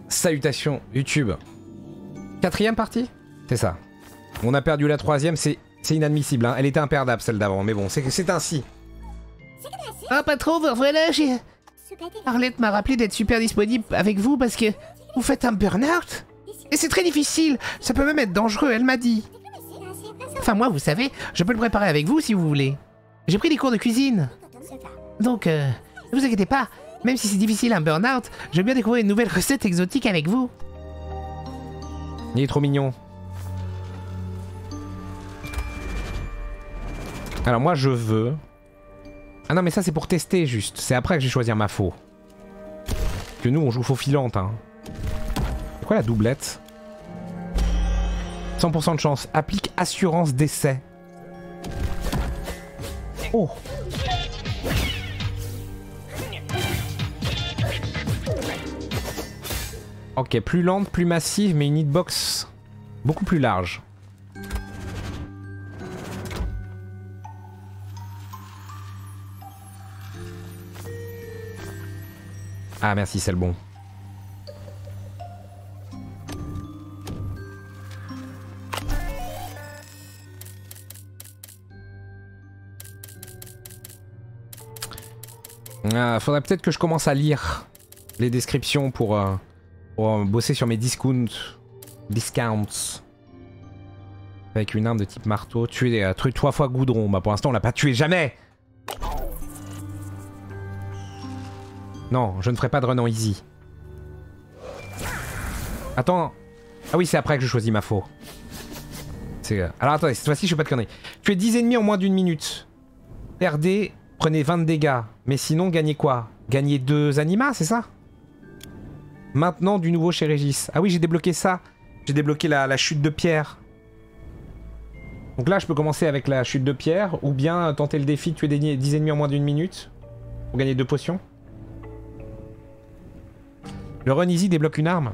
Salutations YouTube. 4ème partie? C'est ça. On a perdu la 3ème, c'est inadmissible. Hein. Elle était imperdable celle d'avant, mais bon, c'est ainsi. Ah patron, voilà, j'ai... Arlette m'a rappelé d'être super disponible avec vous parce que vous faites un burn-out. Et c'est très difficile, ça peut même être dangereux, elle m'a dit. Enfin moi, vous savez, je peux le préparer avec vous si vous voulez. J'ai pris des cours de cuisine. Donc, ne vous inquiétez pas, même si c'est difficile un burn-out, je veux bien découvrir une nouvelle recette exotique avec vous. Il est trop mignon. Alors moi je veux... Ah non mais ça c'est pour tester juste, c'est après que je vais choisir ma faux. Que nous on joue faux filante hein. C'est quoi la doublette? 100% de chance, applique assurance d'essai. Oh. Ok, plus lente, plus massive, mais une hitbox beaucoup plus large. Ah merci, c'est le bon. Faudrait peut-être que je commence à lire les descriptions pour bosser sur mes discounts. Avec une arme de type marteau. Tuer 3 fois goudron. Bah pour l'instant on l'a pas tué jamais. Non, je ne ferai pas de run en easy. Attends. Ah oui, c'est après que je choisis ma faux. Alors attendez, cette fois-ci je fais pas de conneries. Tuez 10 ennemis en moins d'une minute. Perdez, prenez 20 de dégâts. Mais sinon, gagnez quoi? Gagnez 2 animas, c'est ça? Maintenant, du nouveau chez Régis. Ah oui, j'ai débloqué ça. J'ai débloqué la chute de pierre. Donc là, je peux commencer avec la chute de pierre. Ou bien tenter le défi de tuer 10 ennemis en moins d'une minute. Pour gagner 2 potions. Le run easy débloque une arme.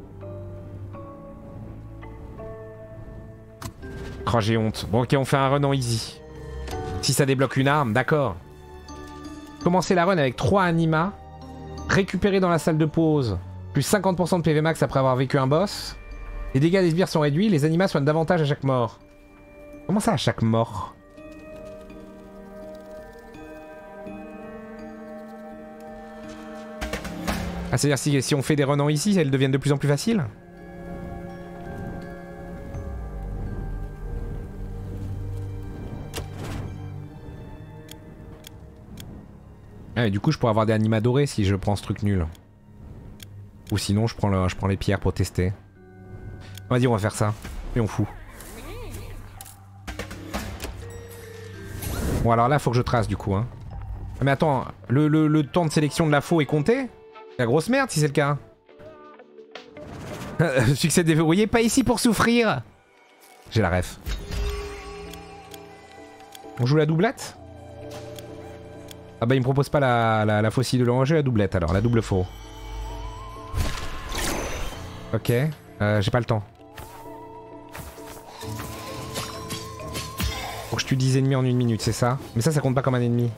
Oh, j'ai honte. Bon, ok, on fait un run en easy. Si ça débloque une arme, d'accord. Commencer la run avec 3 animas. Récupérer dans la salle de pause. Plus 50% de PV max après avoir vécu un boss. Les dégâts des sbires sont réduits. Les animas soignent davantage à chaque mort. Comment ça à chaque mort? Ah, c'est-à-dire si on fait des runs en easy, elles deviennent de plus en plus faciles? Ah, et du coup, je pourrais avoir des animas dorés si je prends ce truc nul. Ou sinon, je prends les pierres pour tester. Vas-y, on va faire ça. Et on fout. Bon, alors là, faut que je trace du coup. Hein. Ah, mais attends, le temps de sélection de la faux est compté? La grosse merde si c'est le cas. Succès déverrouillé, pas ici pour souffrir. J'ai la ref. On joue la doublette? Ah bah il me propose pas la faucille de l'oranger, la doublette alors, la double faux. Ok, j'ai pas le temps. Faut que je tue 10 ennemis en 1 minute, c'est ça? Mais ça compte pas comme un ennemi.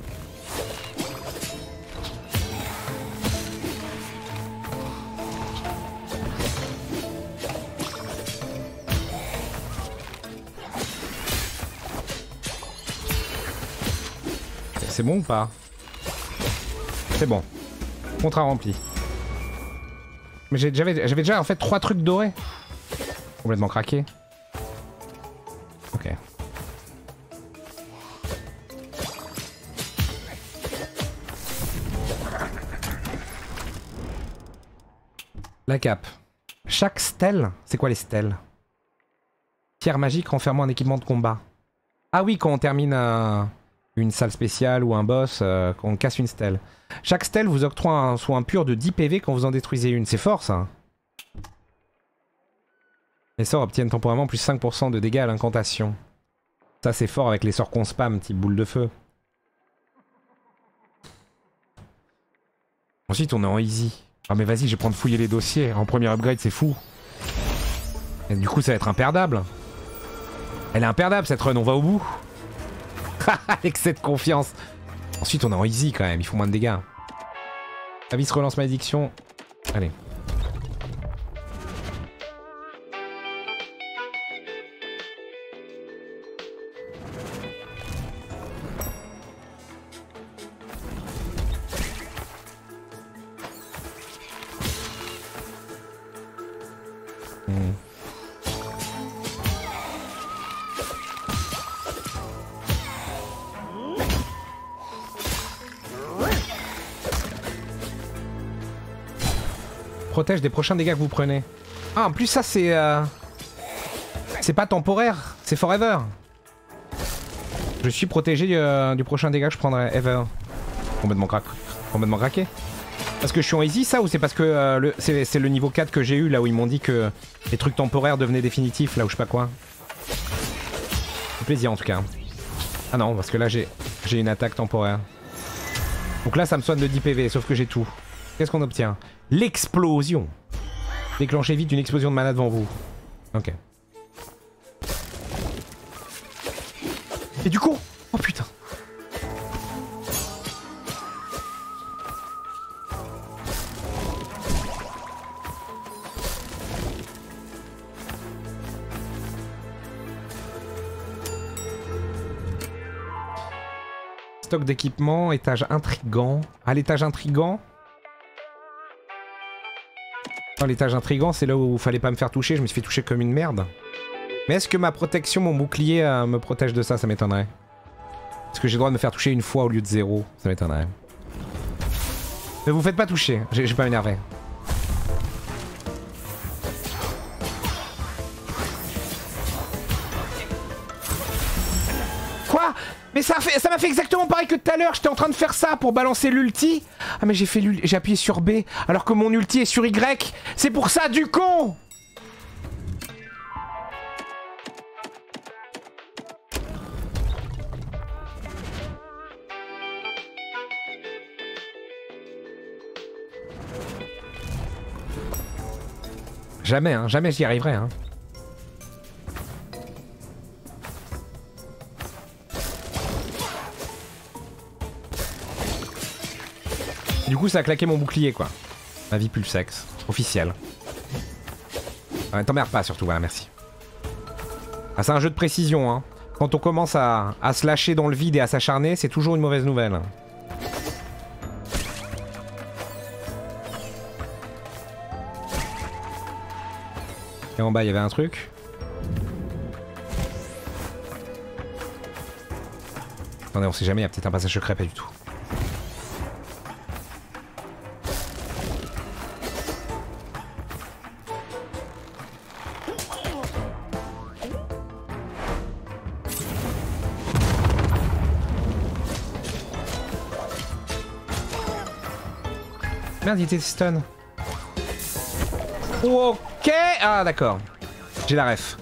C'est bon ou pas? C'est bon. Contrat rempli. Mais j'avais déjà en fait 3 trucs dorés. Complètement craqué. Ok. La cape. Chaque stèle... C'est quoi les stèles? Pierre magique renfermant un équipement de combat. Ah oui, quand on termine une salle spéciale ou un boss, quand on casse une stèle. Chaque stèle vous octroie un soin pur de 10 PV quand vous en détruisez une. C'est fort ça. Les sorts obtiennent temporairement plus 5% de dégâts à l'incantation. Ça c'est fort avec les sorts qu'on spam, type boule de feu. Ensuite on est en easy. Ah mais vas-y, je vais prendre fouiller les dossiers. En premier upgrade c'est fou. Et du coup ça va être imperdable. Elle est imperdable cette run, on va au bout. Avec cette confiance. Ensuite on est en easy quand même, il faut moins de dégâts. Avis relance malédiction. Allez. Protège des prochains dégâts que vous prenez. Ah, en plus ça c'est... C'est pas temporaire, c'est forever. Je suis protégé du prochain dégât que je prendrai, ever. Complètement craqué. Parce que je suis en easy ça ou c'est parce que c'est le niveau 4 que j'ai eu là où ils m'ont dit que les trucs temporaires devenaient définitifs là ou je sais pas quoi. C'est plaisir en tout cas. Ah non parce que là j'ai une attaque temporaire. Donc là ça me soigne de 10 PV sauf que j'ai tout. Qu'est-ce qu'on obtient? L'explosion. Déclenchez vite une explosion de mana devant vous. Ok. Et du coup... Oh putain. Stock d'équipement, étage intrigant. Ah, l'étage intrigant. Oh, l'étage intrigant, c'est là où il fallait pas me faire toucher. Je me suis fait toucher comme une merde. Mais est-ce que ma protection, mon bouclier me protège de ça? Ça m'étonnerait. Est-ce que j'ai le droit de me faire toucher une fois au lieu de 0? Ça m'étonnerait. Mais vous faites pas toucher, j'ai pas m'énervé. Quoi? Mais ça m'a fait exactement pareil que tout à l'heure. J'étais en train de faire ça pour balancer l'ulti. Ah mais j'ai appuyé sur B alors que mon ulti est sur Y. C'est pour ça du con. Jamais, hein, jamais j'y arriverai, hein. Du coup, ça a claqué mon bouclier, quoi. Ma vie pulsex. Officiel. Ouais, t'emmerdes pas, surtout, voilà, merci. Ah, c'est un jeu de précision, hein. Quand on commence à se lâcher dans le vide et à s'acharner, c'est toujours une mauvaise nouvelle. Et en bas, il y avait un truc. Attendez, on sait jamais, il y a peut-être un passage secret, pas du tout. Merde, il était stun. Ok. Ah, d'accord. J'ai la ref.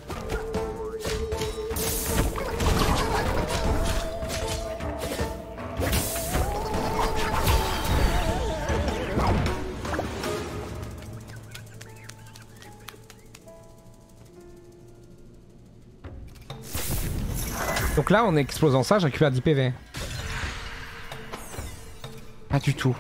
Donc là, en explosant ça, je récupère 10 PV. Pas du tout.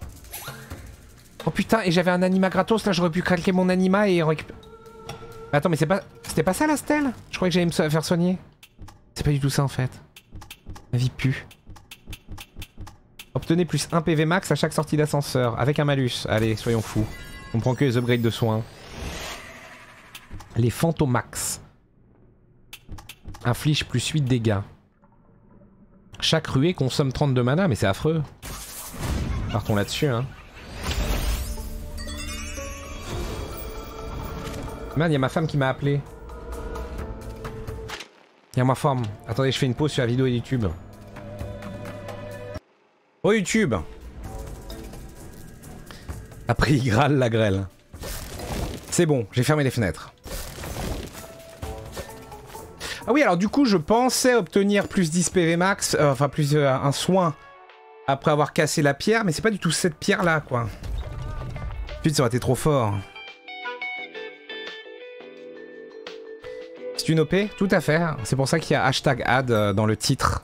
Oh putain, et j'avais un anima gratos, là j'aurais pu craquer mon anima et récupérer... Attends, mais c'est pas... C'était pas ça la stèle? Je croyais que j'allais me faire soigner. C'est pas du tout ça en fait. Ma vie pue. Obtenez plus 1 PV max à chaque sortie d'ascenseur, avec un malus. Allez, soyons fous. On prend que les upgrades de soins. Les Fantomax. Inflige plus 8 dégâts. Chaque ruée consomme 32 mana, mais c'est affreux. Partons là-dessus, hein. Merde, il y a ma femme qui m'a appelé. Il y a ma femme. Attendez, je fais une pause sur la vidéo YouTube. Oh YouTube. Après il grâle la grêle. C'est bon, j'ai fermé les fenêtres. Ah oui, alors du coup, je pensais obtenir plus 10 PV max, enfin plus un soin après avoir cassé la pierre, mais c'est pas du tout cette pierre-là, quoi. Putain, ça aurait été trop fort. C'est une OP? Tout à fait. C'est pour ça qu'il y a hashtag ad dans le titre.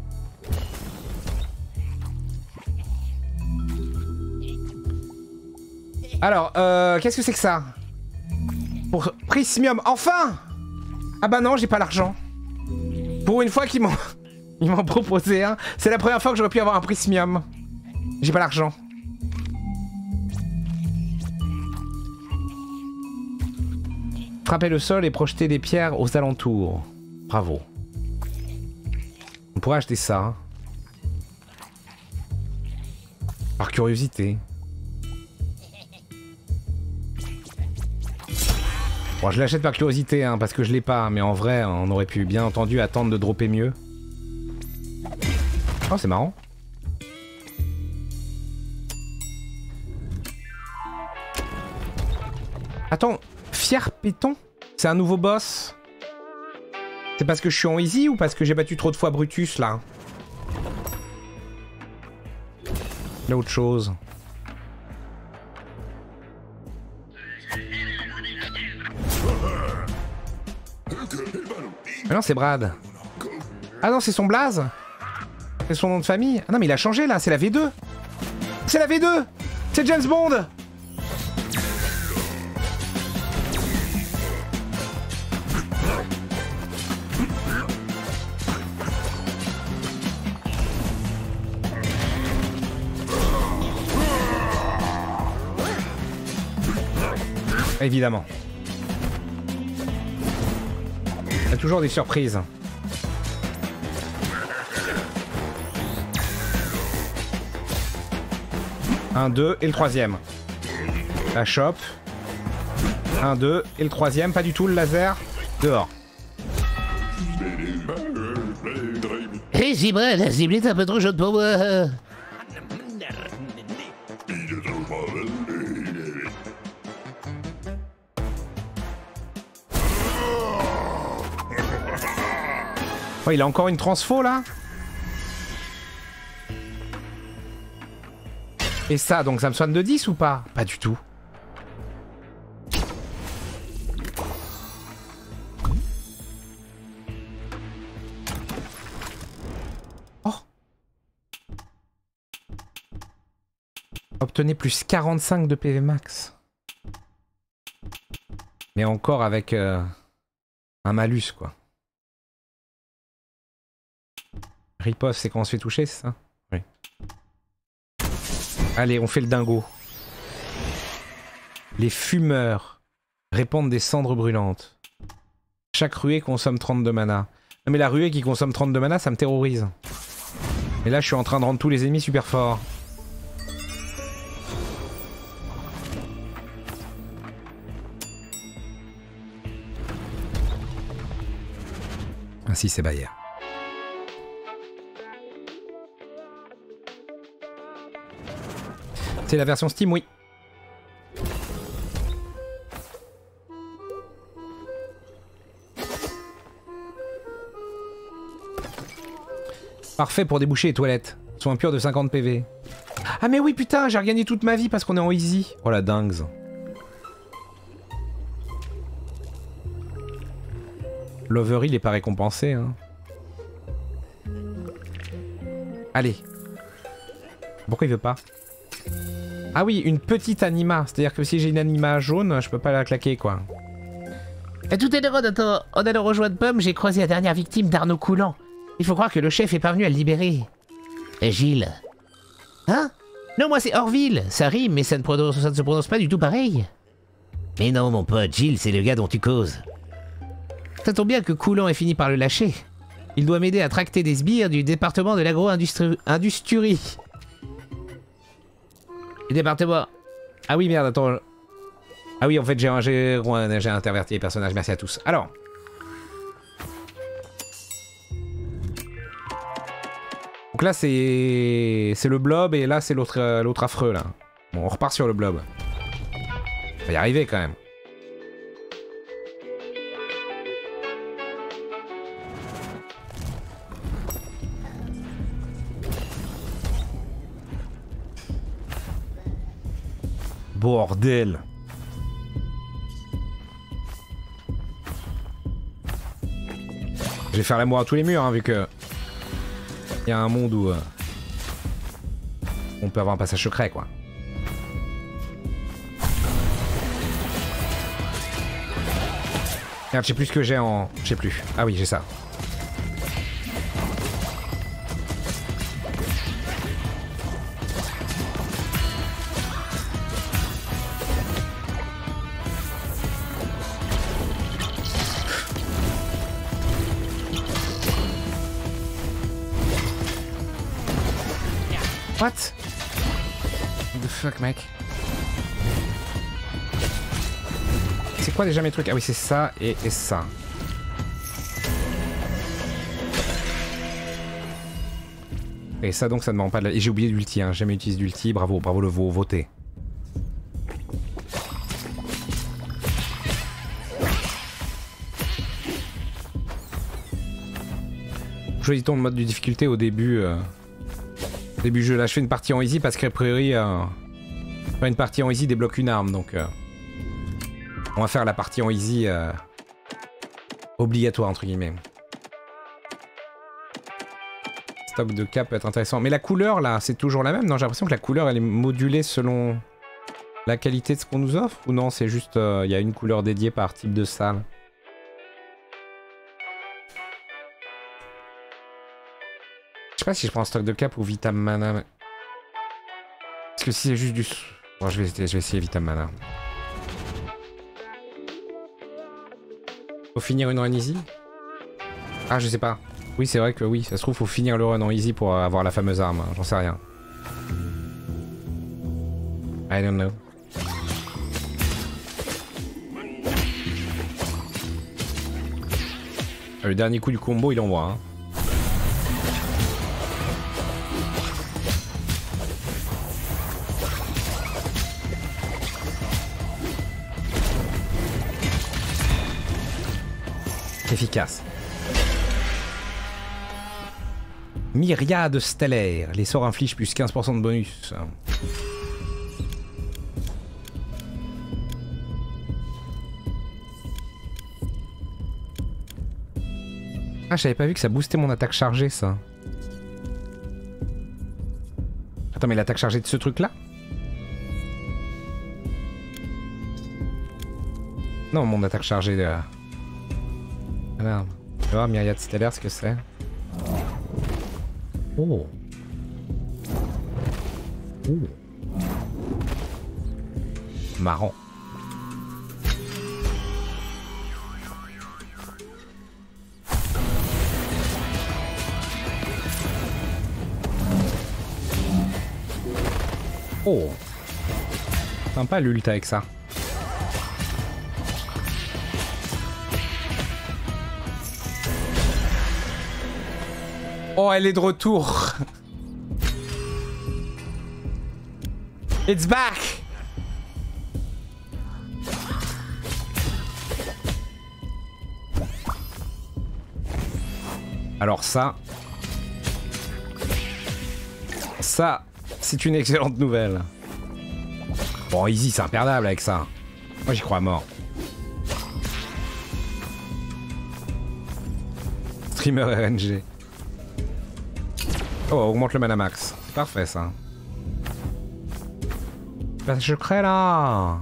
Alors, qu'est-ce que c'est que ça? Pour Prismium, enfin! Ah bah non, j'ai pas l'argent. Pour une fois qu'ils m'ont proposé un. C'est la première fois que j'aurais pu avoir un Prismium. J'ai pas l'argent. Frapper le sol et projeter des pierres aux alentours. Bravo. On pourrait acheter ça. Hein. Par curiosité. Bon, je l'achète par curiosité, hein, parce que je l'ai pas. Mais en vrai, on aurait pu bien entendu attendre de dropper mieux. Oh, c'est marrant. Attends, Fier Péton? C'est un nouveau boss? C'est parce que je suis en easy ou parce que j'ai battu trop de fois Brutus là? Il y a autre chose. Mais non, c'est Brad. Ah non, c'est son blaze? C'est son nom de famille? Ah non, mais il a changé là, c'est la V2. C'est la V2. C'est James Bond. Évidemment. Il y a toujours des surprises. Un, deux, et le troisième. La chope. 1, 2, et le troisième, pas du tout, le laser. Dehors. Hé, Zibra, la cible est un peu trop chaude pour moi. Oh, il a encore une transfo là? Et ça, donc ça me soigne de 10 ou pas? Pas du tout. Oh. Obtenez plus 45 de PV max. Mais encore avec un malus quoi. Riposte, c'est quand on se fait toucher, c'est ça? Oui. Allez, on fait le dingo. Les fumeurs répandent des cendres brûlantes. Chaque ruée consomme 32 mana. Non mais la ruée qui consomme 32 mana, ça me terrorise. Et là, je suis en train de rendre tous les ennemis super forts. Ah si, c'est Bayer. C'est la version Steam, oui. Parfait pour déboucher les toilettes. Soin pur de 50 PV. Ah mais oui putain, j'ai regagné toute ma vie parce qu'on est en easy. Oh la dingue. L'over il est pas récompensé hein. Allez. Pourquoi il veut pas? Ah oui, une petite anima. C'est-à-dire que si j'ai une anima jaune, je peux pas la claquer, quoi. Et tout à l'heure, en allant rejoindre Pomme, j'ai croisé la dernière victime d'Arnaud Coulant. Il faut croire que le chef est parvenu à le libérer. Et Gilles? Hein? Non, moi c'est Orville. Ça rime, mais ça ne se prononce pas du tout pareil. Mais non, mon pote, Gilles, c'est le gars dont tu causes. Ça tombe bien que Coulant ait fini par le lâcher. Il doit m'aider à tracter des sbires du département de l'agro-industrie. Le département... Ah oui, merde, attends. Ah oui, en fait, j'ai interverti les personnages. Merci à tous. Alors. Donc là, c'est le blob et là, c'est l'autre affreux, là. Bon, on repart sur le blob. On va y arriver, quand même. Bordel. Je vais faire l'amour à tous les murs, hein, vu que... Il y a un monde où... on peut avoir un passage secret, quoi. Merde, je sais plus ce que j'ai en... Je sais plus. Ah oui, j'ai ça. What? What the fuck, mec? C'est quoi déjà mes trucs? Ah oui, c'est ça et ça. Et ça donc ça ne demande pas de la... Et j'ai oublié d'ulti, hein. Jamais utilisé d'ulti. Bravo, bravo le veau, votez. Choisit-on le mode de difficulté au début début jeu. Là je fais une partie en easy parce qu'a priori faire une partie en easy débloque une arme donc on va faire la partie en easy obligatoire entre guillemets. Stock de cap peut être intéressant. Mais la couleur là c'est toujours la même? Non, j'ai l'impression que la couleur elle est modulée selon la qualité de ce qu'on nous offre ou non c'est juste il y a une couleur dédiée par type de salle? Je sais pas si je prends un stock de cap ou Vitam Mana. Parce que si c'est juste du... Bon, je vais essayer Vitam Mana. Faut finir une run easy? Ah, je sais pas. Oui, c'est vrai que oui, ça se trouve, faut finir le run en easy pour avoir la fameuse arme. J'en sais rien. I don't know. Le dernier coup du combo, il envoie, hein. Efficace. Myriade stellaire. Les sorts infligent plus 15% de bonus. Ah, j'avais pas vu que ça boostait mon attaque chargée, ça. Attends, mais l'attaque chargée de ce truc-là? Non, mon attaque chargée de... Ah merde. Tu vois, myriade stellaire, ce que c'est. Oh. Oh. Marrant. Oh. Sympa l'ult avec ça. Oh, elle est de retour. It's back. Alors ça, c'est une excellente nouvelle. Bon, easy, c'est imperdable avec ça. Moi, j'y crois à mort. Streamer RNG. Oh, augmente le mana max. C'est parfait ça. Bah, je crée là.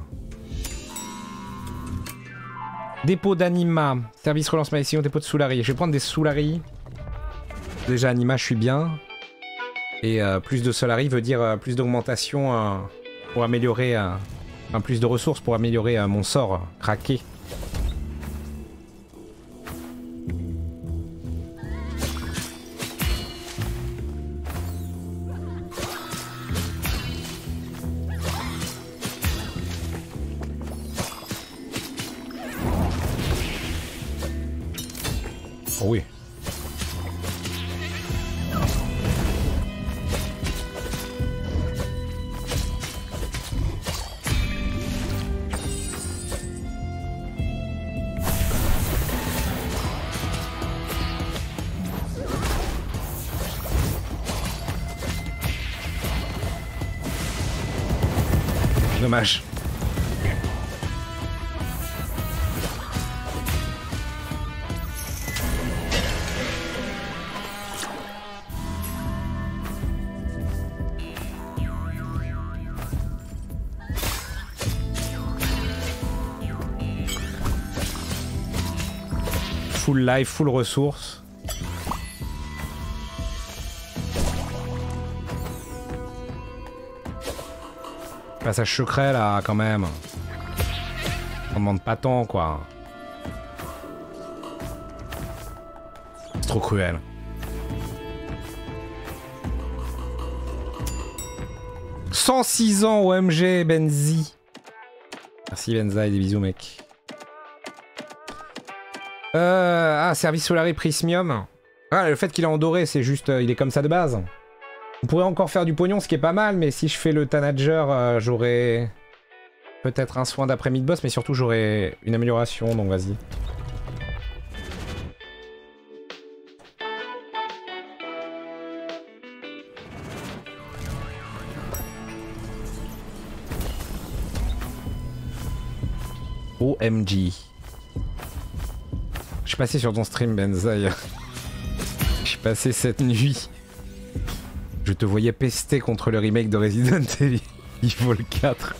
Dépôt d'anima. Service relance malédiction, dépôt de soulari. Je vais prendre des soulari. Déjà anima, je suis bien. Et plus de soulari veut dire plus d'augmentation pour améliorer... enfin, plus de ressources pour améliorer mon sort craqué. Oh oui. Dommage. Full life, full ressources. Passage secret là quand même. On demande pas tant quoi. C'est trop cruel. 106 ans OMG Benzi. Merci Benza et des bisous mec. Service Solari Prismium. Ah, le fait qu'il est en doré, c'est juste... il est comme ça de base. On pourrait encore faire du pognon, ce qui est pas mal, mais si je fais le Tanager, j'aurai... peut-être un soin d'après mid-boss, mais surtout j'aurai une amélioration, donc vas-y. OMG. Je suis passé sur ton stream, Benzaï. Je suis passé cette nuit. Je te voyais pester contre le remake de Resident Evil 4.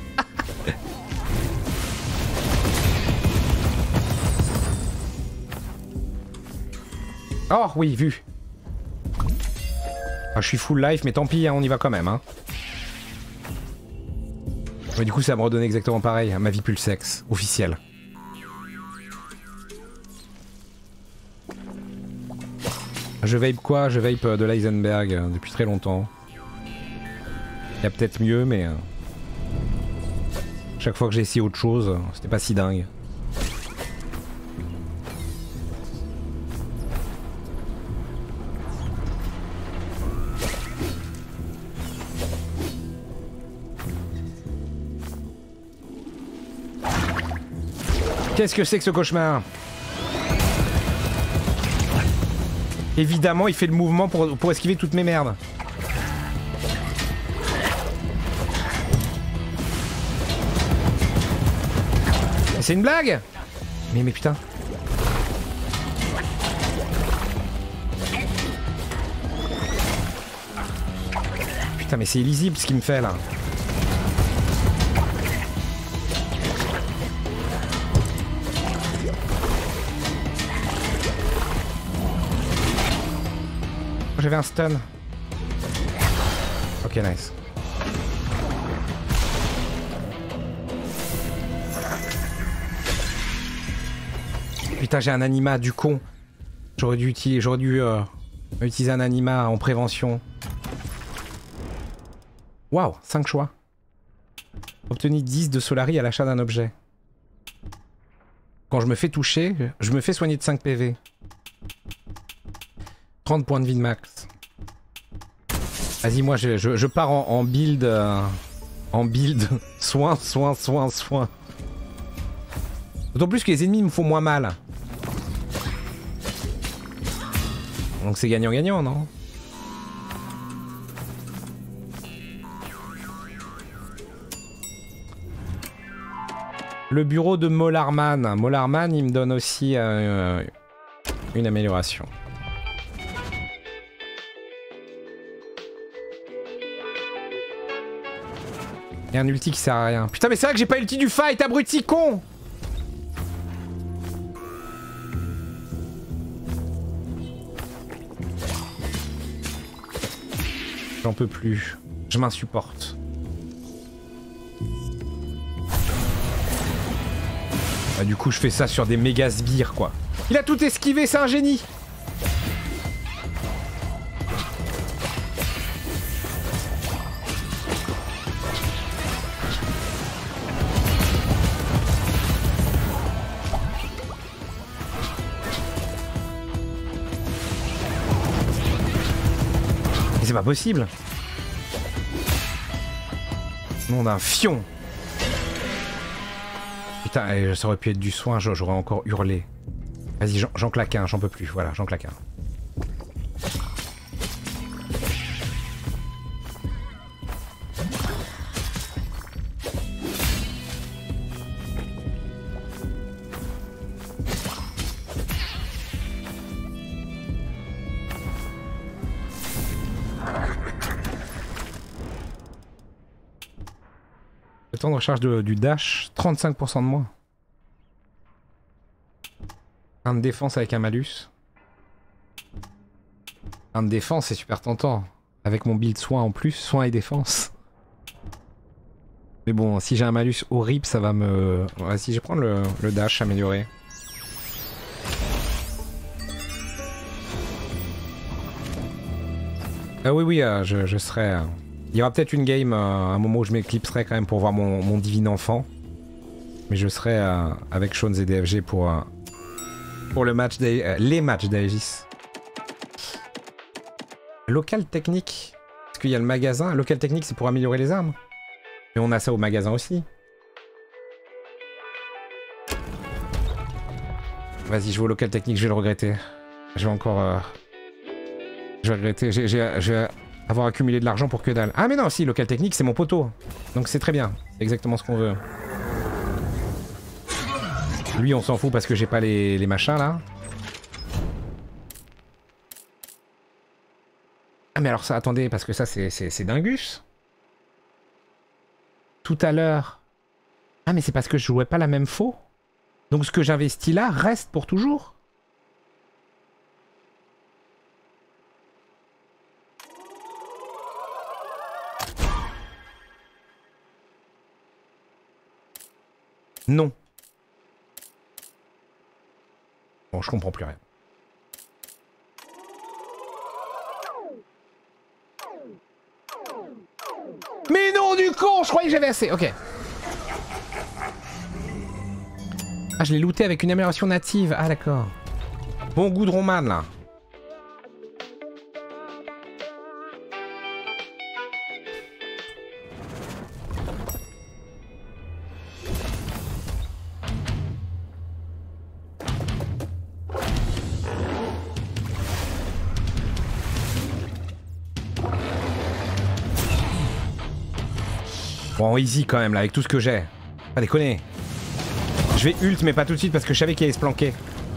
Oh oui, vu. Ah, je suis full life, mais tant pis, hein, on y va quand même. Hein. Mais du coup, ça va me redonner exactement pareil. Ma vie pue le sexe, officiel. Je vape quoi? Je vape de l'Eisenberg depuis très longtemps. Il y a peut-être mieux, mais... chaque fois que j'ai essayé autre chose, c'était pas si dingue. Qu'est-ce que c'est que ce cauchemar? Évidemment, il fait le mouvement pour esquiver toutes mes merdes. C'est une blague? Mais putain. Putain, mais c'est illisible ce qu'il me fait là. J'avais un stun. Ok, nice. Putain, j'ai un anima du con. J'aurais dû utiliser un anima en prévention. Waouh, 5 choix. Obtenir 10 de Solari à l'achat d'un objet. Quand je me fais toucher, je me fais soigner de 5 PV. 30 points de vie de max. Vas-y, moi je pars en build. En build. Soin. D'autant plus que les ennemis me font moins mal. Donc c'est gagnant-gagnant, non? Le bureau de Molarman. Molarman, il me donne aussi une amélioration. Et un ulti qui sert à rien. Putain, mais c'est vrai que j'ai pas ulti du fight, abruti con! J'en peux plus. Je m'insupporte. Bah, du coup, je fais ça sur des méga sbires, quoi. Il a tout esquivé, c'est un génie! C'est pas possible. Nom d'un fion. Putain, ça aurait pu être du soin, j'aurais encore hurlé. Vas-y, j'en claque un, j'en peux plus. Voilà, j'en claque un. Le temps de recharge du dash, 35% de moins. Un de défense avec un malus. Un de défense, c'est super tentant. Avec mon build soin en plus, soin et défense. Mais bon, si j'ai un malus horrible, ça va me... Vas-y, je vais prendre le dash amélioré. Ah oui, je serai... Il y aura peut-être une game, un moment où je m'éclipserai quand même pour voir mon divin enfant. Mais je serai avec Shones et DFG pour le match les matchs d'Aegis. Local technique. Est-ce qu'il y a le magasin? Local technique, c'est pour améliorer les armes. Et on a ça au magasin aussi. Vas-y, je vais au local technique, je vais le regretter. Je vais encore... Je vais regretter. Je vais avoir accumulé de l'argent pour que dalle. Ah mais non, si, local technique, c'est mon poteau. Donc c'est très bien. C'est exactement ce qu'on veut. Lui, on s'en fout parce que j'ai pas les machins là. Ah mais alors ça, attendez, parce que ça c'est dingus. Tout à l'heure. Ah mais c'est parce que je jouais pas la même faux. Donc ce que j'investis là reste pour toujours. Non. Bon, je comprends plus rien. Mais non, du con, je croyais que j'avais assez. Ok. Ah, je l'ai looté avec une amélioration native. Ah, d'accord. Bon goudron man, là. Bon, easy quand même là, avec tout ce que j'ai. Pas déconner. Je vais ult, mais pas tout de suite parce que je savais qu'il allait se planquer.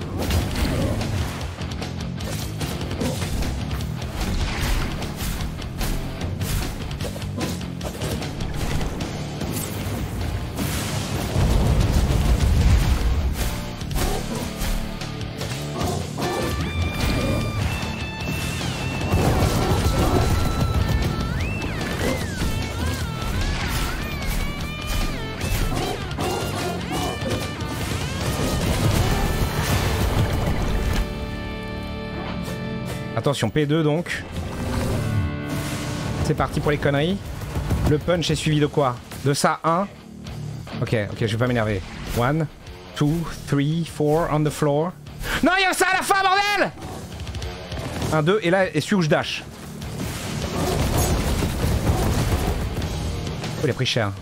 Attention, P2 donc. C'est parti pour les conneries. Le punch est suivi de quoi? De ça, 1. Ok, je vais pas m'énerver. 1, 2, 3, 4 on the floor. Non, il y a ça à la fin, bordel! 1, 2, et là, et celui où je dash. Oh, il a pris cher.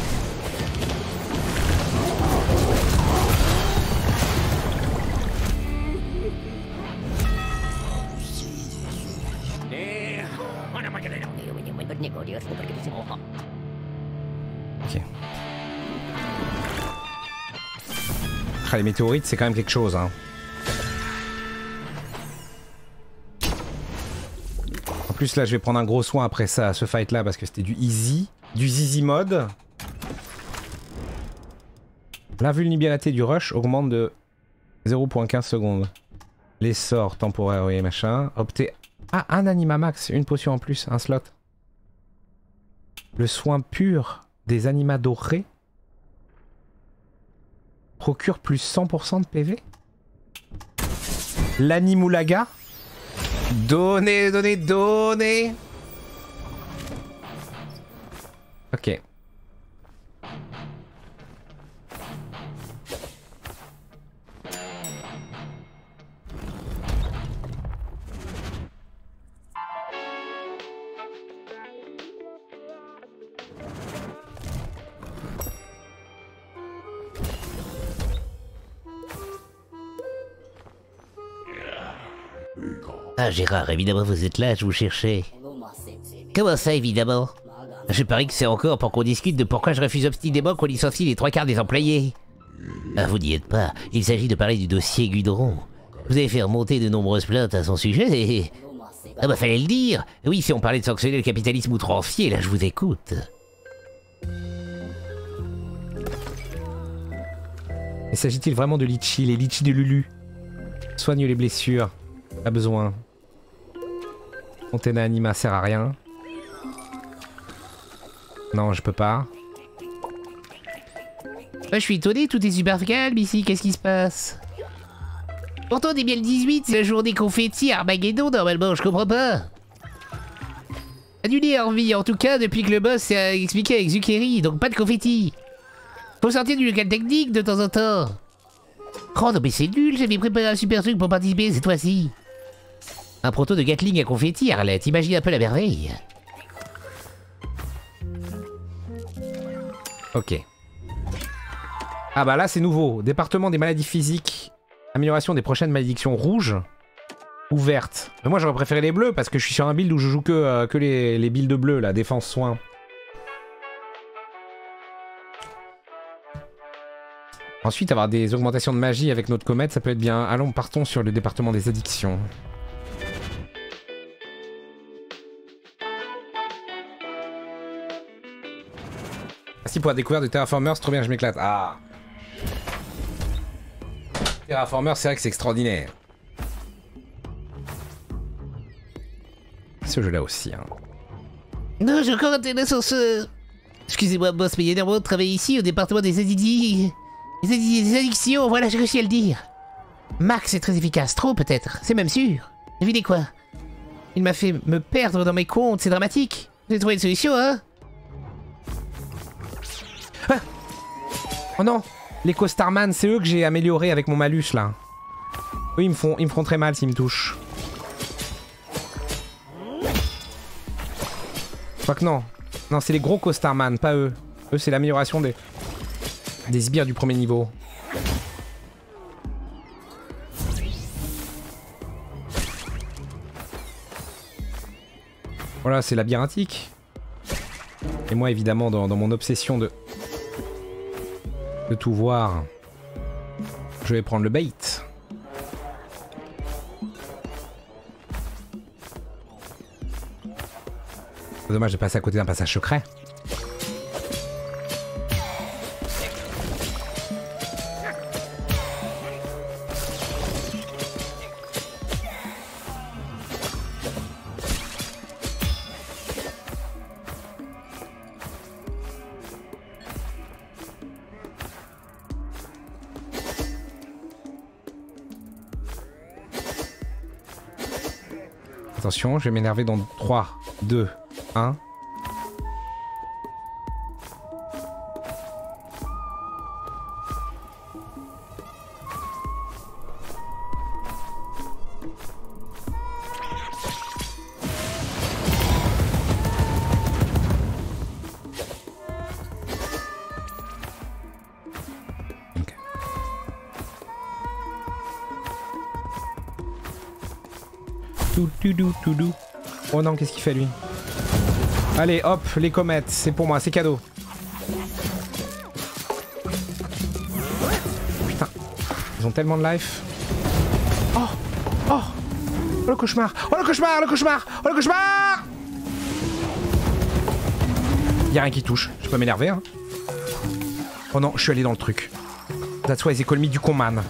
Ok. Ah, les météorites, c'est quand même quelque chose, hein. En plus, là, je vais prendre un gros soin après ça, ce fight-là, parce que c'était du easy. Du zizi mode. L'invulnérabilité du rush augmente de 0.15 secondes. Les sorts temporaires, oui, machin. Optez... Ah, un anima max, une potion en plus, un slot. Le soin pur des animats dorés procure plus 100% de PV. L'animoulaga. Donnez. Ok. Ah Gérard, évidemment vous êtes là, je vous cherchais. Comment ça évidemment? Je parie que c'est encore pour qu'on discute de pourquoi je refuse obstinément qu'on licencie les 3/4 des employés. Ah vous n'y êtes pas, il s'agit de parler du dossier Gudron. Vous avez fait remonter de nombreuses plaintes à son sujet et... Ah bah fallait le dire. Oui, si on parlait de sanctionner le capitalisme outrancier, là je vous écoute. Mais s'agit-il vraiment de litchi, les litchis de Lulu? Soigne les blessures. Pas besoin. Fontaine anima sert à rien. Non, je peux pas. Je suis étonné, tout est super calme ici, qu'est-ce qui se passe? Pourtant on est bien le 18, c'est la journée confetti Armageddon normalement, je comprends pas. Annulé Harvey, en tout cas depuis que le boss s'est expliqué avec Zuccheri, donc pas de confetti. Faut sortir du local technique de temps en temps. Oh non mais c'est nul, j'avais préparé un super truc pour participer cette fois-ci. Un proto de Gatling à confetti, Arlette, imagine un peu la merveille. Ok. Ah bah là c'est nouveau. Département des maladies physiques. Amélioration des prochaines malédictions rouges ou vertes. Mais moi j'aurais préféré les bleus parce que je suis sur un build où je joue que les builds bleus là, défense, soins. Ensuite avoir des augmentations de magie avec notre comète ça peut être bien. Allons partons sur le département des addictions. Merci pour la découverte de Terraformers, trop bien, je m'éclate. Ah. Terraformers, c'est vrai que c'est extraordinaire. Ce jeu-là aussi, hein. Non, j'ai encore raté l'ascenseur. Excusez-moi, boss, mais il y a énormément de travail ici au département des addictions. Des addictions, voilà, j'ai réussi à le dire. Max est très efficace, trop peut-être, c'est même sûr. Devinez quoi? Il m'a fait me perdre dans mes comptes, c'est dramatique. Vous avez trouvé une solution, hein? Ah oh non, les Starman, c'est eux que j'ai améliorés avec mon malus là. Eux, ils me feront très mal s'ils me touchent. Je crois que non. Non, c'est les gros Starman, pas eux. Eux, c'est l'amélioration des sbires du premier niveau. Voilà, c'est labyrinthique. Et moi, évidemment, dans mon obsession de tout voir, je vais prendre le bait. C'est dommage de passer à côté d'un passage secret. Attention, je vais m'énerver dans 3, 2, 1. Oh non, qu'est-ce qu'il fait lui? Allez, hop, les comètes, c'est pour moi, c'est cadeau. Putain, ils ont tellement de life. Oh, oh, oh le cauchemar, oh le cauchemar, le cauchemar, oh le cauchemar. Y'a rien qui touche, je peux m'énerver hein. Oh non, je suis allé dans le truc. That's why they call me du con man.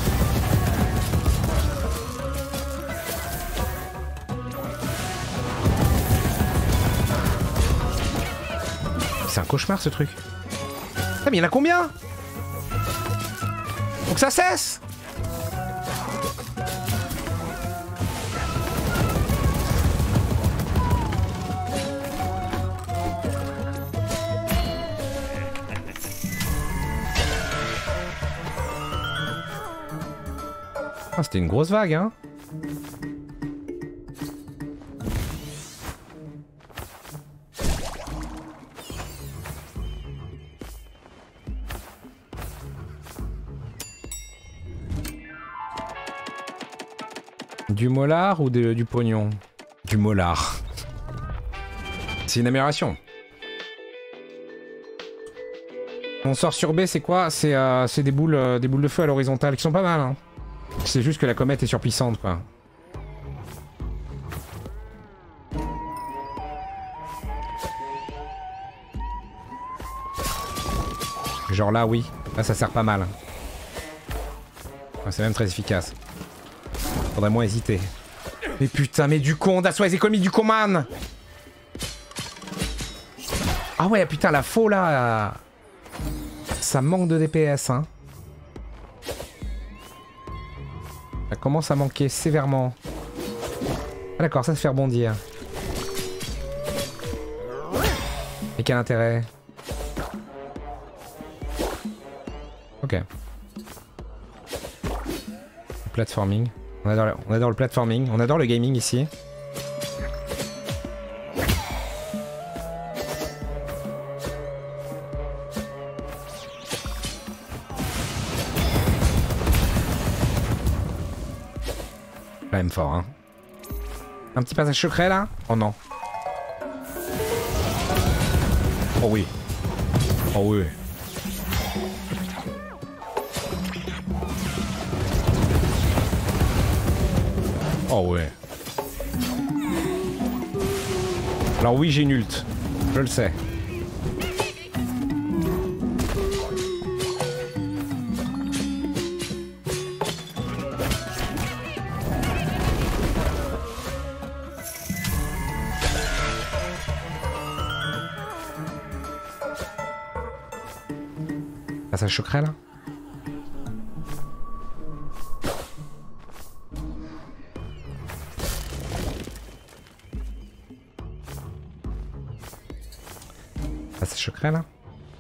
C'est un cauchemar ce truc. Ah mais il y en a combien? Faut que ça cesse. Ah, c'était une grosse vague hein. Du molar ou du pognon? Du molar. C'est une amélioration. On sort sur B, c'est quoi? C'est des boules de feu à l'horizontale qui sont pas mal. Hein. C'est juste que la comète est surpuissante, quoi. Genre là, oui. Là, ça sert pas mal. Enfin, c'est même très efficace. Faudrait moins hésiter. Mais putain, mais du con, that's why they call me du con man. Ah ouais, putain, la faux là. Ça manque de DPS, hein. Ça commence à manquer sévèrement. Ah d'accord, ça se fait rebondir. Et quel intérêt? Ok. Platforming. On adore le platforming. On adore le gaming ici. Quand même fort, hein. Un petit passage secret là? Oh non. Oh oui. Oh oui. Oh ouais. Alors oui, j'ai une ult. Je le sais. Passage secret là? Passage secret là?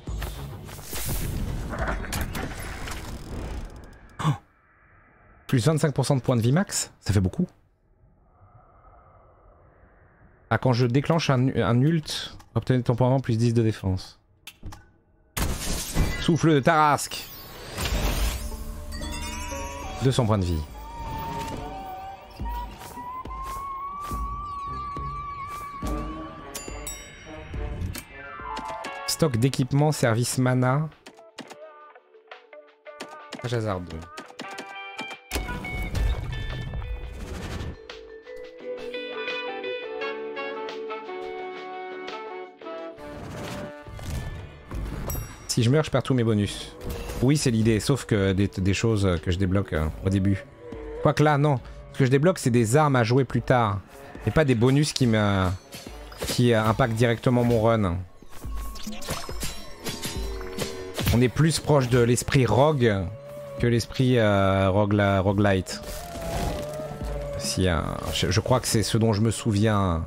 Oh, plus 25% de points de vie max? Ça fait beaucoup. Ah, quand je déclenche un ult, obtenez temporairement plus 10 de défense. Souffle de Tarasque. 200 points de vie. Stock d'équipement, service mana. Hasard 2. Si je meurs, je perds tous mes bonus. Oui, c'est l'idée, sauf que des choses que je débloque au début. Quoique là, non. Ce que je débloque, c'est des armes à jouer plus tard. Et pas des bonus qui impactent directement mon run. On est plus proche de l'esprit rogue que l'esprit roguelite. Si, je crois que c'est ce dont je me souviens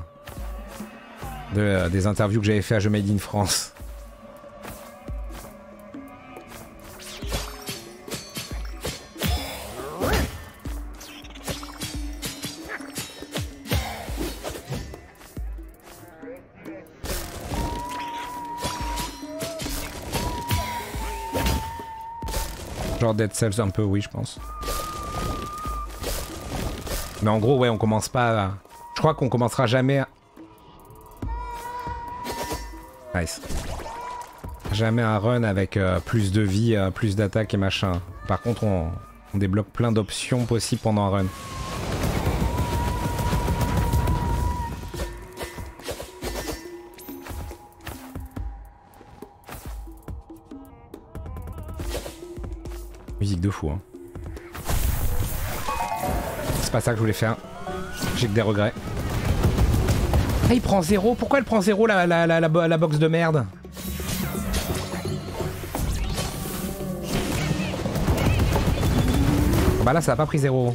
des interviews que j'avais fait à Jeux Made in France. Genre Dead Cells un peu, oui, je pense. Mais en gros, ouais, on commence pas à... Je crois qu'on commencera jamais à... Nice. Jamais un run avec plus de vie, plus d'attaque et machin. Par contre, on débloque plein d'options possibles pendant un run. Musique de fou, hein. C'est pas ça que je voulais faire. J'ai que des regrets. Ah, il prend 0. Pourquoi elle prend 0 la box de merde? Bah là, ça a pas pris 0.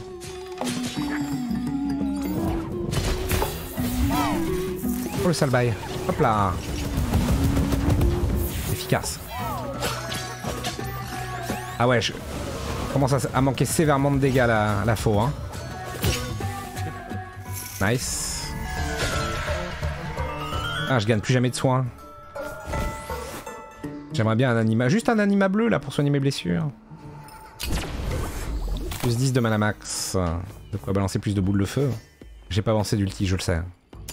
Oh le sale bail. Hop là. Efficace. Ah ouais, je commence à manquer sévèrement de dégâts la faux, hein. Nice. Ah, je gagne plus jamais de soins. J'aimerais bien un anima, juste un anima bleu là pour soigner mes blessures. Plus 10 de mana max. De quoi balancer plus de boules de feu. J'ai pas avancé d'ulti, je le sais.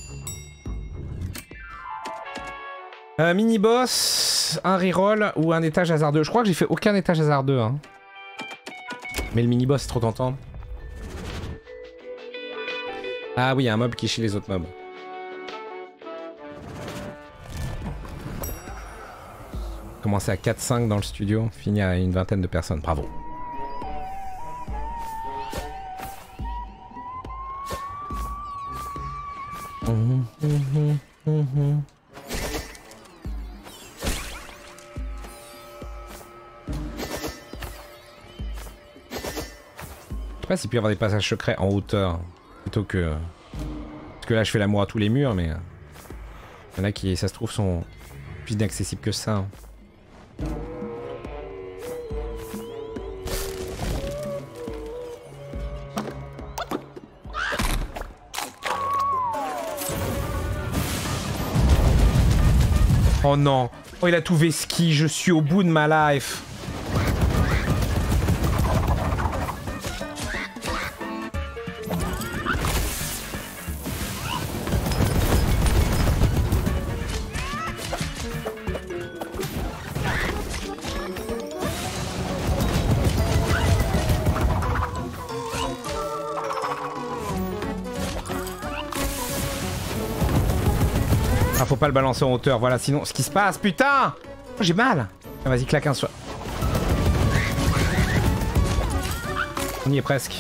Mini-boss, un reroll ou un étage hasardeux. Je crois que j'ai fait aucun étage hasardeux. Hein. Mais le mini-boss est trop tentant. Ah oui, il y a un mob qui est chez les autres mobs. Commencé à 4-5 dans le studio, fini à une vingtaine de personnes. Bravo. Je sais pas s'il peut y avoir des passages secrets en hauteur plutôt que... Parce que là je fais l'amour à tous les murs mais... Il y en a qui, ça se trouve, sont Plus inaccessible que ça. Hein. Oh non. Oh, il a tout vesqui. Je suis au bout de ma life. Ah, faut pas le balancer en hauteur, voilà, sinon ce qui se passe, putain! Oh, j'ai mal! Ah, vas-y, claque un soir. On y est presque.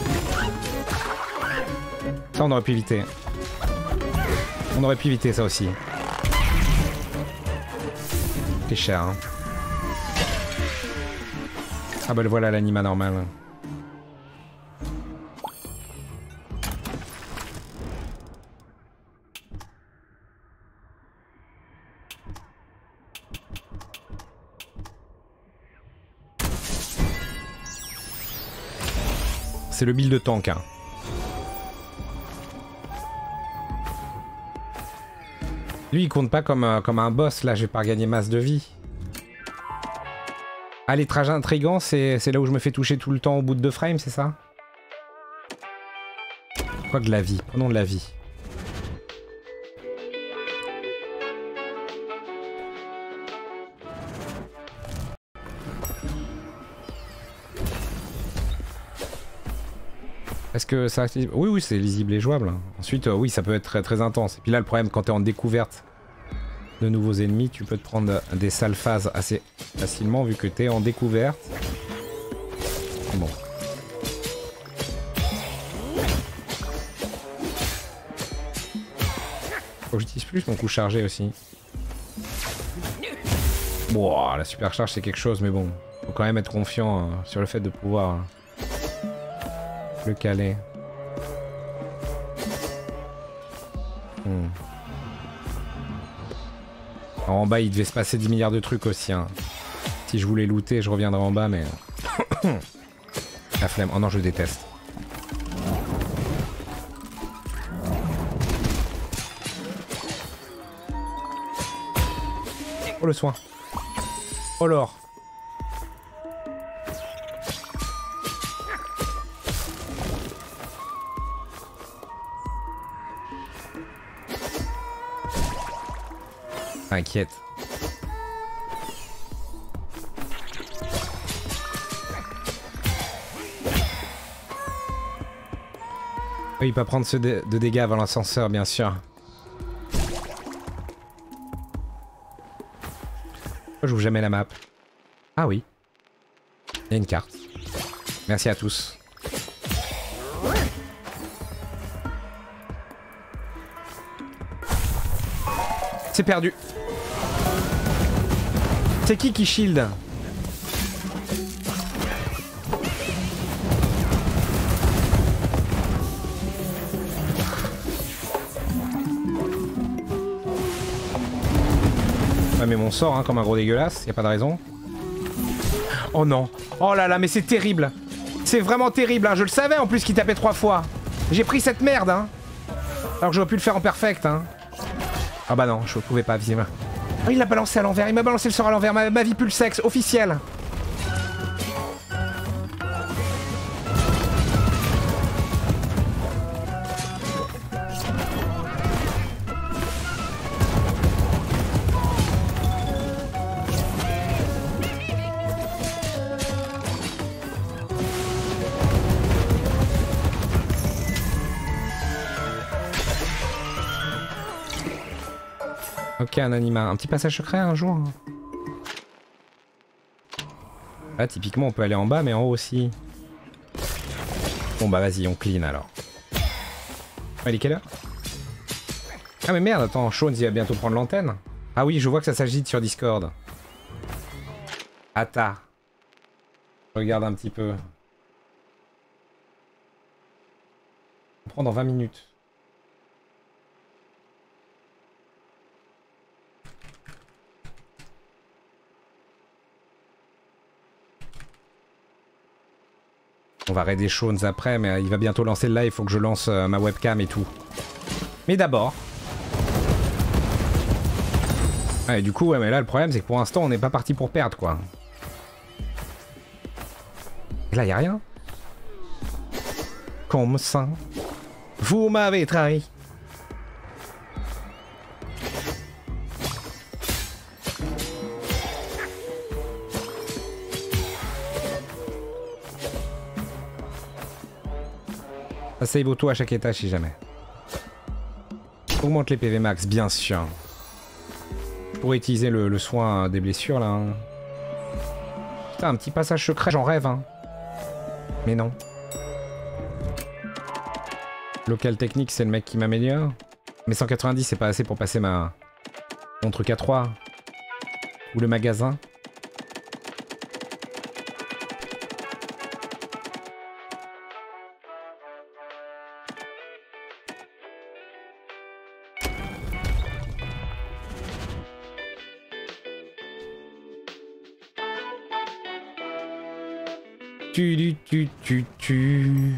Ça, on aurait pu éviter. On aurait pu éviter ça aussi. C'est cher, hein. Ah bah le voilà l'anima normal. C'est le build de tank. Hein. Lui, il compte pas comme un boss. Là, je vais pas regagner masse de vie. Ah, les trajets intrigants, c'est là où je me fais toucher tout le temps au bout de 2 frames, c'est ça? Quoi que de la vie. Prenons de la vie. Est-ce que ça... Oui, oui, c'est lisible et jouable. Ensuite, oui, ça peut être très, très intense. Et puis là, le problème, quand t'es en découverte de nouveaux ennemis, tu peux te prendre des sales phases assez facilement, vu que t'es en découverte. Bon. Faut que j'utilise plus mon coup chargé aussi. Wow, la supercharge, c'est quelque chose, mais bon. Faut quand même être confiant sur le fait de pouvoir... le caler. Alors, en bas, il devait se passer 10 milliards de trucs aussi. Hein. Si je voulais looter, je reviendrai en bas, mais... la flemme. Oh non, je déteste. Oh le soin. Oh l'or. Inquiète. Oui, pas prendre ceux de dégâts avant l'ascenseur, bien sûr. Je joue jamais la map. Ah oui. Il y a une carte. Merci à tous. C'est perdu. C'est qui shield? Ouais mais mon sort hein, comme un gros dégueulasse, y a pas de raison. Oh non. Oh là là mais c'est terrible. C'est vraiment terrible hein. Je le savais en plus qu'il tapait 3 fois. J'ai pris cette merde hein. Alors que j'aurais pu le faire en perfect hein. Ah bah non, je pouvais pas visiblement. Oh, il l'a balancé à l'envers, il m'a balancé le sort à l'envers, ma vie pue le sexe, officiel. Ok, un anima. Un petit passage secret un jour. Là, typiquement, on peut aller en bas, mais en haut aussi. Bon, bah vas-y, on clean alors. Ah, il est quelle heure? Ah, mais merde, attends, Shaun, il va bientôt prendre l'antenne. Ah oui, je vois que ça s'agite sur Discord. Attends. Je regarde un petit peu. On prend dans 20 minutes. On va raider Shones après, mais il va bientôt lancer le live, il faut que je lance ma webcam et tout. Mais d'abord... Ouais, du coup, ouais, mais là le problème c'est que pour l'instant on n'est pas parti pour perdre quoi. Et là y a rien. Comme ça. Vous m'avez trahi. Ça save auto à chaque étage si jamais. Augmente les PV max, bien sûr. Je pourrais utiliser le soin des blessures là. Hein. Putain, un petit passage secret, j'en rêve. Hein. Mais non. Local technique, c'est le mec qui m'améliore. Mais 190, c'est pas assez pour passer mon truc à 3. Ou le magasin. Tu.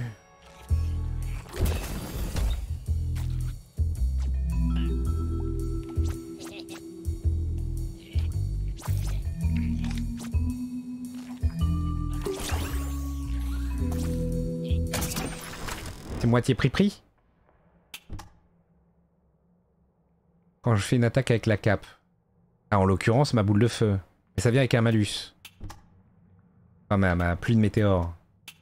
C'est moitié pris. Quand je fais une attaque avec la cape. Ah, en l'occurrence, ma boule de feu. Mais ça vient avec un malus. Enfin, ma pluie de météores.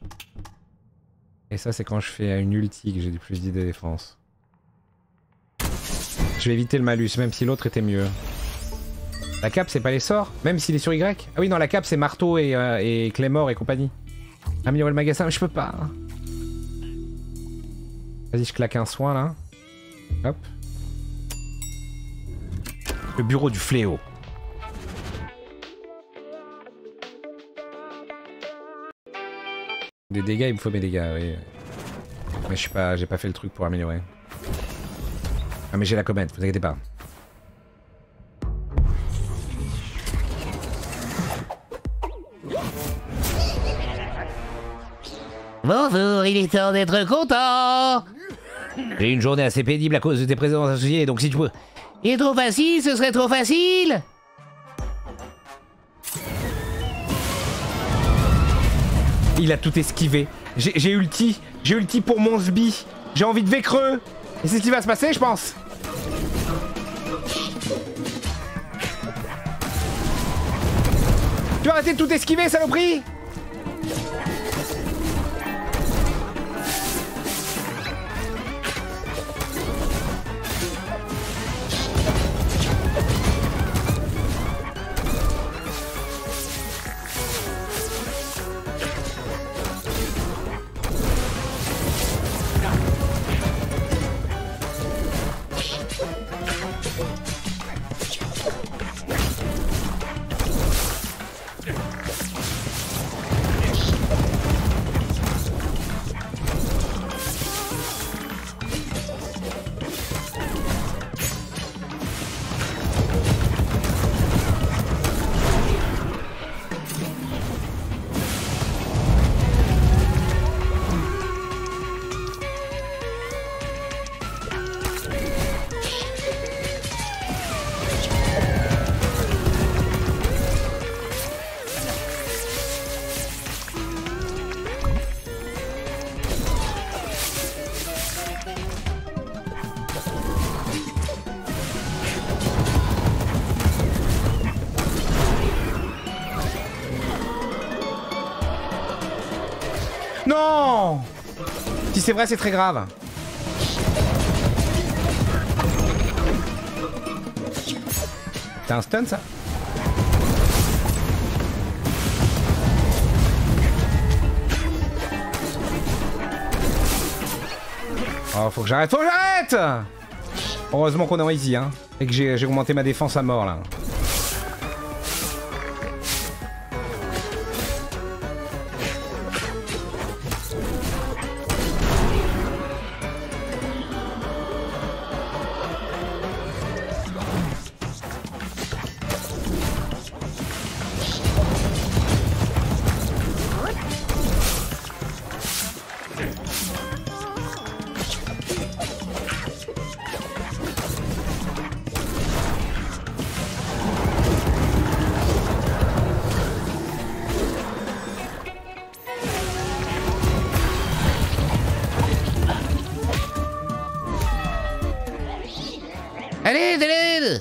Et ça, c'est quand je fais une ulti que j'ai du plus d'idées de défense. Je vais éviter le malus, même si l'autre était mieux. La cape, c'est pas les sorts? Même s'il est sur Y? Ah oui, non, la cape, c'est marteau et Claymore et compagnie. Améliorer le magasin, mais je peux pas. Vas-y, je claque un soin, là. Hop. Le bureau du fléau. Des dégâts, il me faut mes dégâts, oui. Mais j'ai pas fait le truc pour améliorer. Ah mais j'ai la comète, vous inquiétez pas. Bonjour, il est temps d'être content. J'ai eu une journée assez pénible à cause de tes présences associées, donc si tu peux... Il est trop facile, ce serait trop facile. Il a tout esquivé. J'ai ulti pour mon sbi. J'ai envie de V-creux. Et c'est ce qui va se passer, je pense. Tu vas arrêter de tout esquiver, saloperie? Non! Si c'est vrai, c'est très grave. T'as un stun, ça? Oh, faut que j'arrête, Heureusement qu'on est en easy, hein. Et que j'ai augmenté ma défense à mort, là. Allez, de l'aide!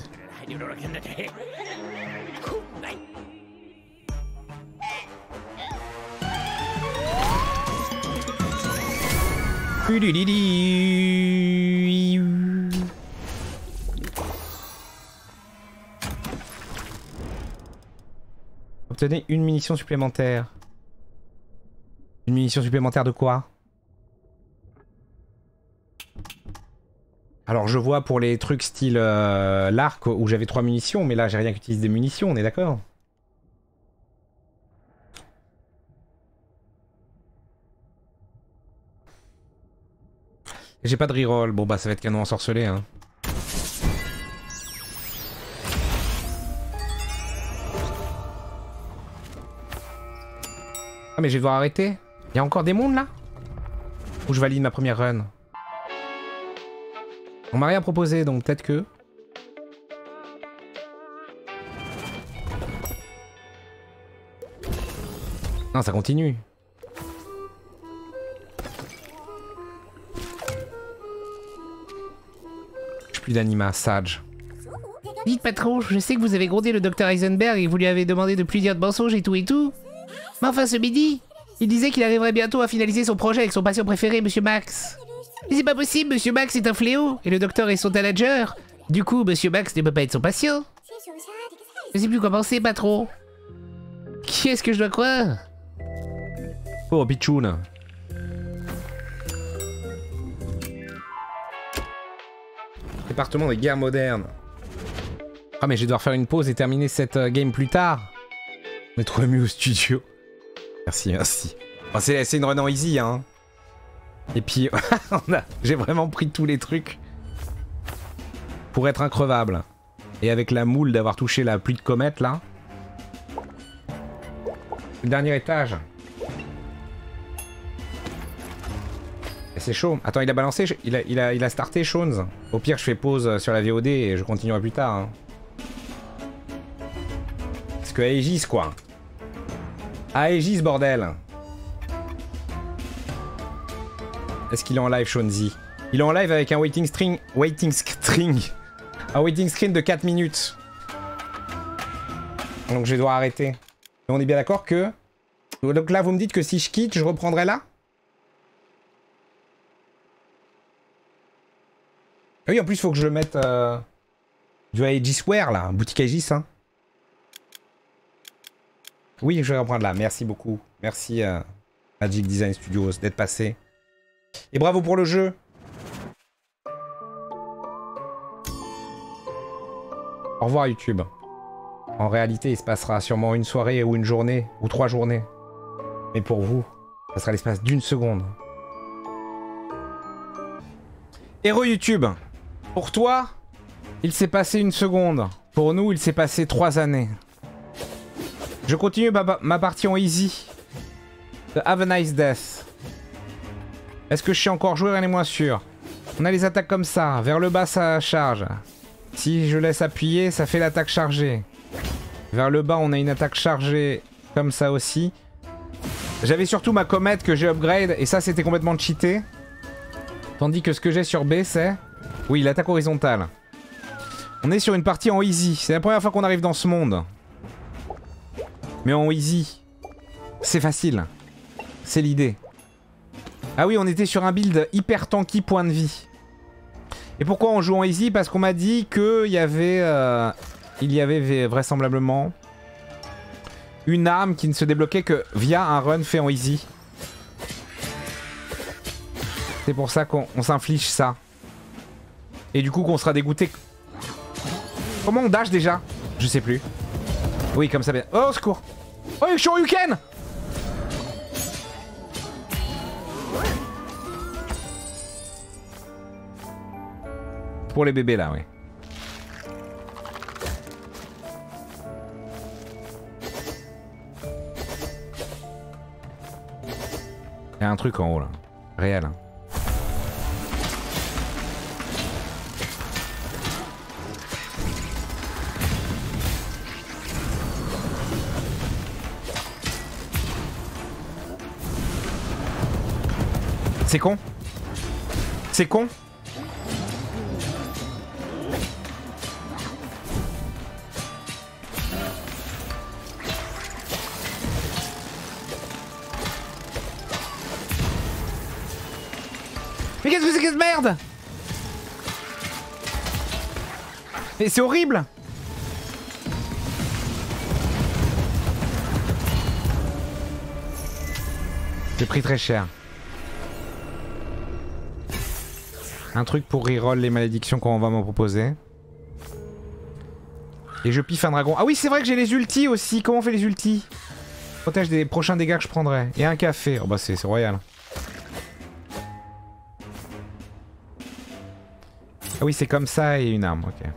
Obtenez une munition supplémentaire. Une munition supplémentaire de quoi? Alors je vois pour les trucs style l'arc où j'avais 3 munitions, mais là j'ai rien qu'utilisé des munitions, on est d'accord? J'ai pas de reroll, bon bah ça va être canon ensorcelé hein. Ah mais je vais devoir arrêter? Il y a encore des mondes là? Ou je valide ma première run? On m'a rien proposé donc peut-être que... Non ça continue. J'ai plus d'anima, Sage. Dites patron, je sais que vous avez grondé le docteur Heisenberg et que vous lui avez demandé de plus dire de mensonges et tout et tout. Mais enfin ce midi, il disait qu'il arriverait bientôt à finaliser son projet avec son patient préféré, Monsieur Max. Mais c'est pas possible, Monsieur Max est un fléau, et le docteur est son manager. Du coup, Monsieur Max ne peut pas être son patient. Je sais plus quoi penser, patron. Qui est-ce que je dois croire? Oh, Pichoun. Département des guerres modernes. Ah mais je vais devoir faire une pause et terminer cette game plus tard. On est trop ému au studio. Merci, merci. Bon, c'est une run en easy hein. Et puis, j'ai vraiment pris tous les trucs pour être increvable. Et avec la moule d'avoir touché la pluie de comètes là. Le dernier étage. Et c'est chaud. Attends, il a balancé, il a starté Shones. Au pire, je fais pause sur la VOD et je continuerai plus tard. Hein. Parce que Aegis quoi. Aegis bordel. Est-ce qu'il est en live, Shonzi? Il est en live avec un waiting screen de 4 minutes. Donc je vais devoir arrêter. Et on est bien d'accord que... Donc là, vous me dites que si je quitte, je reprendrai là? Oui, en plus, il faut que je mette du Aegisware, là. Boutique Aegis, hein. Oui, je vais reprendre là. Merci beaucoup. Merci Magic Design Studios d'être passé. Et bravo pour le jeu. Au revoir YouTube. En réalité, il se passera sûrement une soirée ou une journée, ou 3 journées. Mais pour vous, ça sera l'espace d'une seconde. Héros YouTube. Pour toi, il s'est passé une seconde. Pour nous, il s'est passé 3 années. Je continue ma partie en easy. Have a nice death. Est-ce que je suis encore joueur? Elle est moins sûre. On a les attaques comme ça. Vers le bas, ça charge. Si je laisse appuyer, ça fait l'attaque chargée. Vers le bas, on a une attaque chargée comme ça aussi. J'avais surtout ma comète que j'ai upgrade. Et ça, c'était complètement cheaté. Tandis que ce que j'ai sur B, c'est... Oui, l'attaque horizontale. On est sur une partie en easy. C'est la première fois qu'on arrive dans ce monde. Mais en easy. C'est facile. C'est l'idée. Ah oui, on était sur un build hyper tanky point de vie. Et pourquoi on joue en easy? Parce qu'on m'a dit qu'il y avait... il y avait vraisemblablement... une arme qui ne se débloquait que via un run fait en easy. C'est pour ça qu'on s'inflige ça. Et du coup qu'on sera dégoûté. Comment on dash déjà? Je sais plus. Oui, comme ça bien. Oh, au secours! Oh, Shoryuken! Pour les bébés là, oui. Il y a un truc en haut là. Réel. Hein. C'est con. C'est con. Mais qu'est-ce que c'est que cette merde? Mais c'est horrible. J'ai pris très cher. Un truc pour reroll les malédictions qu'on va me proposer. Et je piffe un dragon. Ah oui, c'est vrai que j'ai les ultis aussi. Comment on fait les ultis? Protège des prochains dégâts que je prendrai. Et un café. Oh bah c'est royal. Ah oui, c'est comme ça et une arme, ok.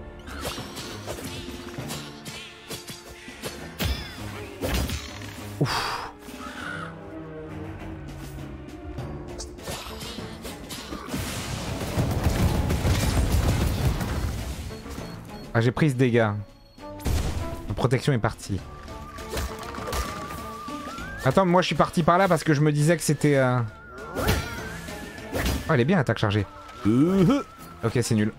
Ouf. Ah, j'ai pris ce dégât. La protection est partie. Attends, moi je suis parti par là parce que je me disais que c'était... Oh, elle est bien l'attaque chargée. Ok, c'est nul.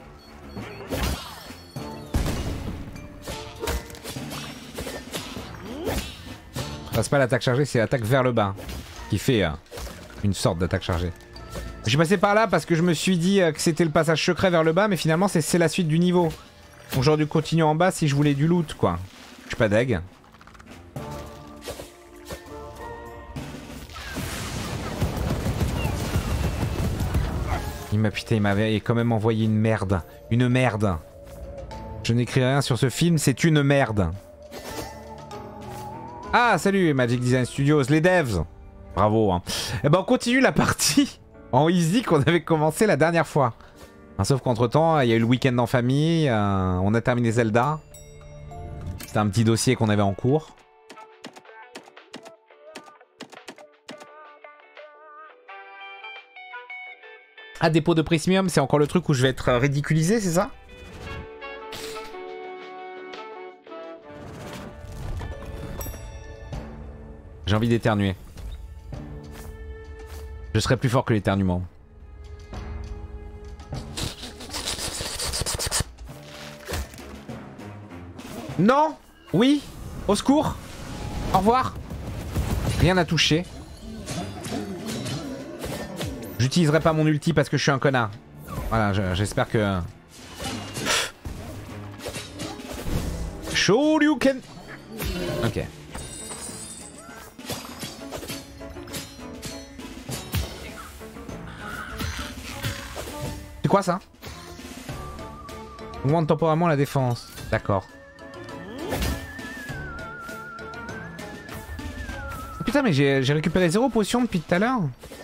Ah, c'est pas l'attaque chargée, c'est l'attaque vers le bas. Qui fait une sorte d'attaque chargée. Je suis passé par là parce que je me suis dit que c'était le passage secret vers le bas, mais finalement c'est la suite du niveau. Donc j'aurais dû continuer en bas si je voulais du loot, quoi. Je suis pas deg. Putain, il m'avait quand même envoyé une merde. Une merde. Je n'écris rien sur ce film, c'est une merde. Ah, salut Magic Design Studios, les devs. Bravo. Hein. Et ben on continue la partie en easy qu'on avait commencé la dernière fois. Hein, sauf qu'entre temps, il y a eu le week-end en famille, on a terminé Zelda. C'était un petit dossier qu'on avait en cours. Ah, dépôt de Prismium, c'est encore le truc où je vais être ridiculisé, c'est ça? J'ai envie d'éternuer. Je serai plus fort que l'éternuement. Non! Oui! Au secours! Au revoir! Rien à toucher. J'utiliserai pas mon ulti parce que je suis un connard. Voilà, j'espère que... Shoryuken! Ok. C'est quoi ça? Augmente temporairement la défense. D'accord. Putain, mais j'ai récupéré 0 potion depuis tout à l'heure.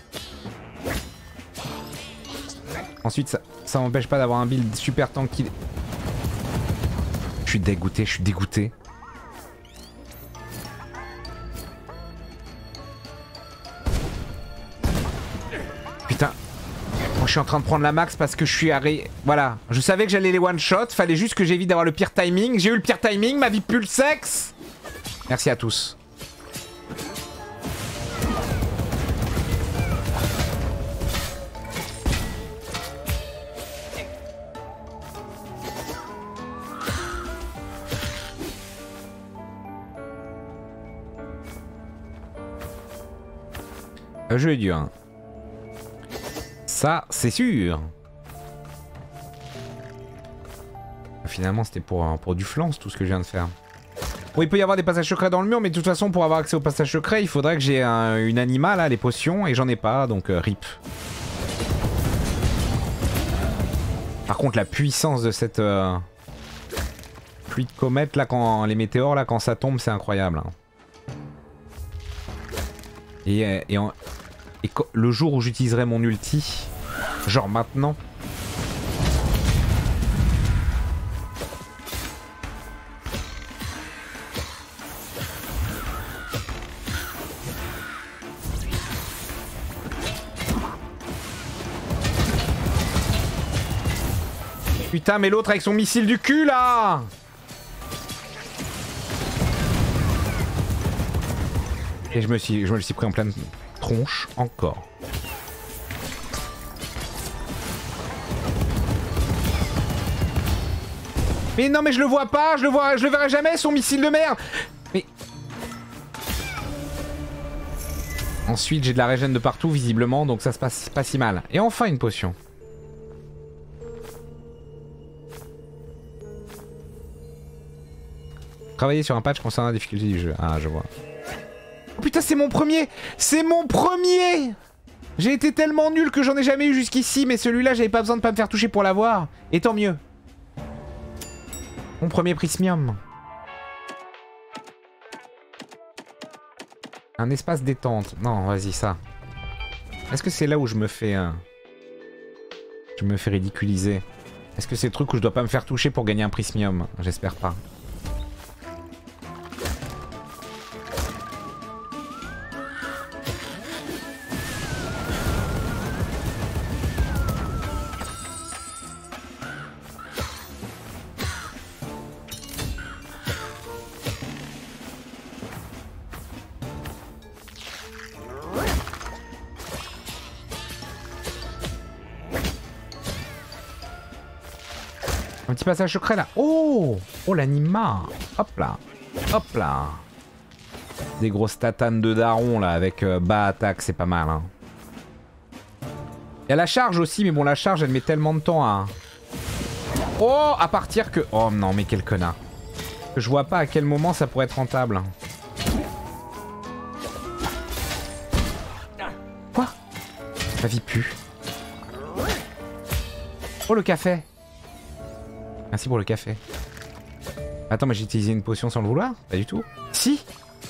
Ensuite, ça m'empêche pas d'avoir un build super tanky. Je suis dégoûté, je suis dégoûté. Putain. Moi, je suis en train de prendre la max parce que je suis arrêté. Voilà. Je savais que j'allais les one-shot. Fallait juste que j'évite d'avoir le pire timing. J'ai eu le pire timing. Ma vie pue le sexe. Merci à tous. Jeu est dur. Hein. Ça, c'est sûr. Finalement, c'était pour du flanc, tout ce que je viens de faire. Bon, il peut y avoir des passages secrets dans le mur, mais de toute façon, pour avoir accès aux passages secrets, il faudrait que j'ai une anima, là, les potions, et j'en ai pas, donc rip. Par contre, la puissance de cette pluie de comètes, là, quand les météores, là, quand ça tombe, c'est incroyable. Hein. Et le jour où j'utiliserai mon ulti, genre maintenant. Putain, mais l'autre avec son missile du cul là! Et je me suis pris en pleine tronche encore. Mais non, mais je le vois pas, je le verrai jamais son missile de merde. Mais Ensuite, j'ai de la régène de partout, visiblement, donc ça se passe pas si mal. Et enfin, une potion. Travailler sur un patch concernant la difficulté du jeu. Ah, je vois. Oh putain, c'est mon premier! C'est mon premier! J'ai été tellement nul que j'en ai jamais eu jusqu'ici, mais celui-là, j'avais pas besoin de pas me faire toucher pour l'avoir. Et tant mieux. Mon premier prismium. Un espace détente. Non, vas-y, ça. Est-ce que c'est là où je me fais... Je me fais ridiculiser? Est-ce que c'est le truc où je dois pas me faire toucher pour gagner un prismium? J'espère pas. Un petit passage secret là. Oh! Oh l'anima! Hop là! Hop là! Des grosses tatanes de daron là avec bas attaque, c'est pas mal. Hein. Il y a la charge aussi, mais bon, la charge elle met tellement de temps à. Oh! À partir que. Oh non, mais quel connard! Que je vois pas à quel moment ça pourrait être rentable. Quoi? Ma vie pue. Oh le café! Merci pour le café. Attends, mais j'ai utilisé une potion sans le vouloir? Pas du tout. Si!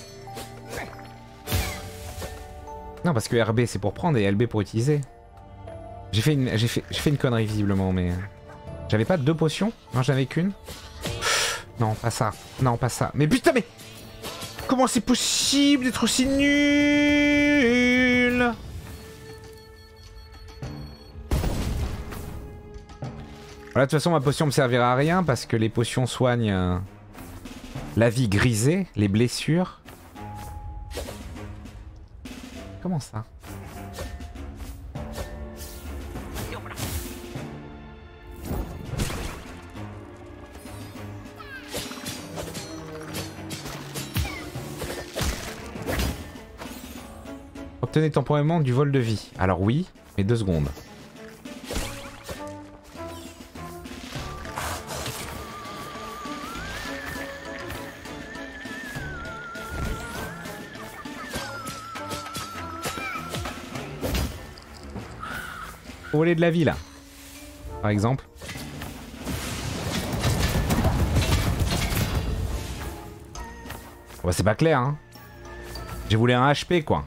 Non, parce que RB c'est pour prendre et LB pour utiliser. J'ai fait une connerie visiblement, mais... J'avais pas deux potions? Non, j'en avais qu'une. Non, pas ça. Non, pas ça. Mais putain, mais... Comment c'est possible d'être aussi nul? Voilà, de toute façon, ma potion me servira à rien parce que les potions soignent la vie grisée, les blessures. Comment ça? Obtenez temporairement du vol de vie. Alors oui, mais 2 secondes. Voler de la vie là, par exemple. Bah, c'est pas clair hein. J'ai voulu un HP quoi.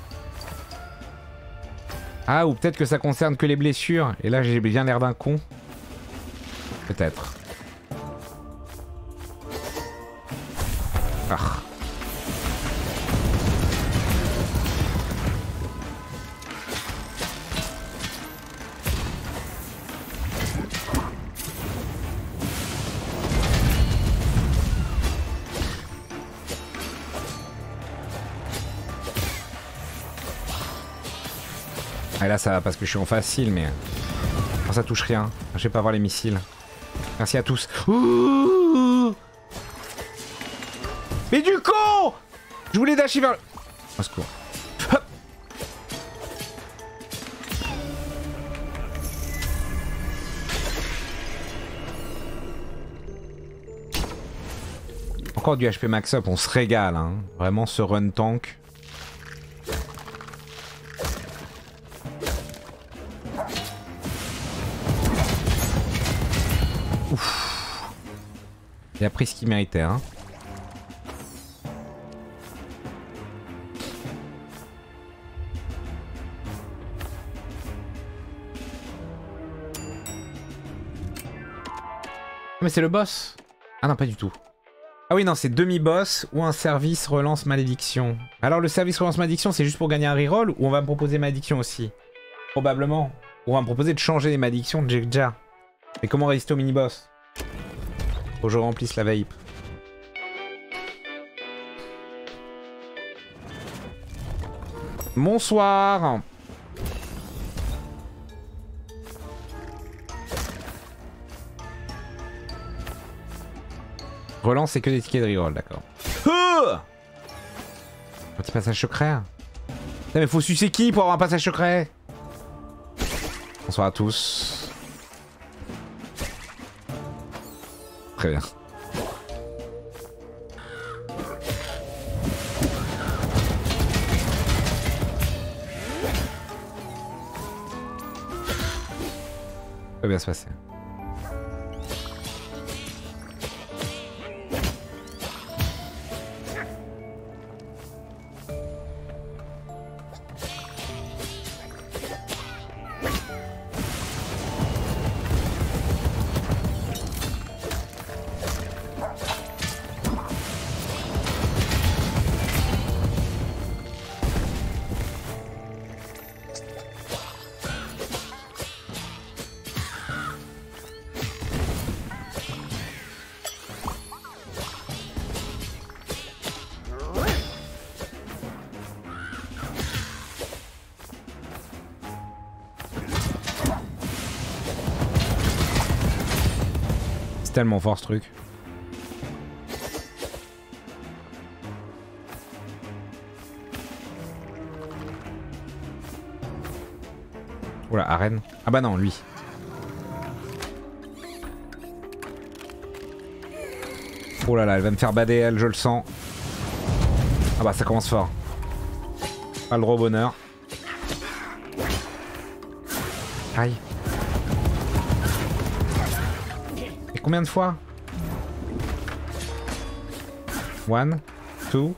Ah, ou peut-être que ça concerne que les blessures. Et là j'ai bien l'air d'un con. Peut-être. Ah. Et là ça va parce que je suis en facile, mais oh, ça touche rien. Je vais pas voir les missiles. Merci à tous. Ouh, mais du con, je voulais dasher vers le... Au secours. Hop. Encore du HP max up, on se régale hein. Vraiment ce run tank. Il a pris ce qu'il méritait, hein. Mais c'est le boss. Ah non, pas du tout. Ah oui, non, c'est demi-boss ou un service relance malédiction. Alors le service relance malédiction, c'est juste pour gagner un reroll ou on va me proposer malédiction aussi? Probablement. Ou on va me proposer de changer les malédictions de Jekja. Mais comment résister au mini-boss? Faut que je remplisse la vape. Bonsoir. Relance, c'est que des tickets de reroll, d'accord. Un petit passage secret. Putain, mais faut sucer qui pour avoir un passage secret? Bonsoir à tous. Très bien. Ça va bien se passer. Tellement fort ce truc. Oula, arène. Ah bah non, lui. Oh là là, elle va me faire bader elle, je le sens. Ah bah ça commence fort. Pas le gros bonheur. Aïe. Combien de fois? 1, 2, 3,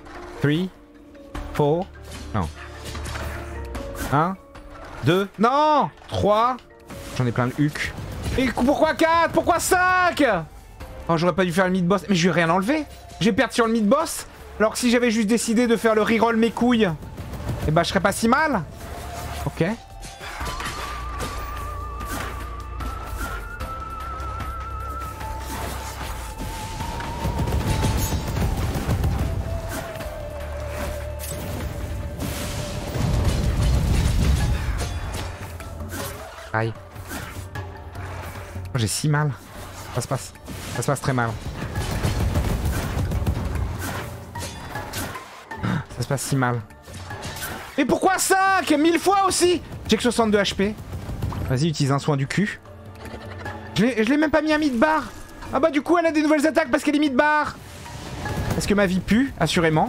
4. Non. 1, 2. Non 3. J'en ai plein le huc. Et pourquoi 4? Pourquoi 5? Oh, j'aurais pas dû faire le mid-boss. Mais je vais rien enlever. Je vais perdre sur le mid-boss. Alors que si j'avais juste décidé de faire le reroll mes couilles, eh bah je serais pas si mal. Ok. Aïe. Oh, j'ai si mal. Ça se passe très mal. Ça se passe si mal. Mais pourquoi 5? 1000 fois aussi? J'ai que 62 HP. Vas-y, utilise un soin du cul. Je l'ai même pas mis à mid-bar. Ah bah du coup, elle a des nouvelles attaques parce qu'elle est mid-bar. Parce que ma vie pue, assurément.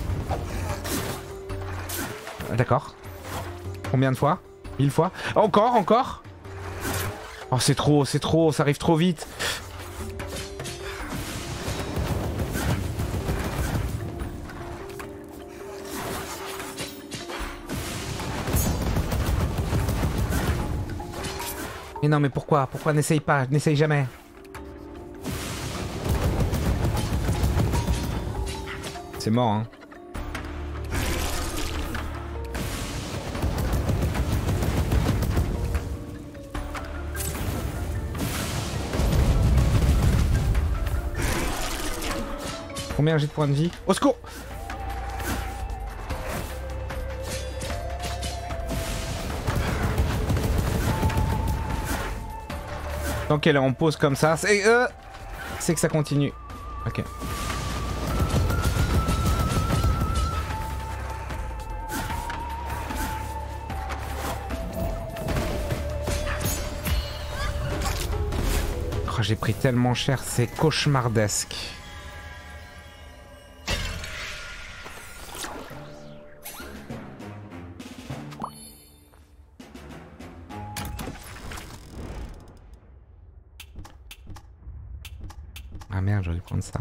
D'accord. Combien de fois? 1000 fois. Encore. Oh c'est trop, ça arrive trop vite. Mais non mais pourquoi n'essaye pas, n'essaye jamais. C'est mort hein. Combien j'ai de points de vie? Au secours! Tant qu'elle est en pause comme ça, c'est que ça continue. Ok. Oh, j'ai pris tellement cher, c'est cauchemardesque. Ah merde, j'aurais dû prendre ça.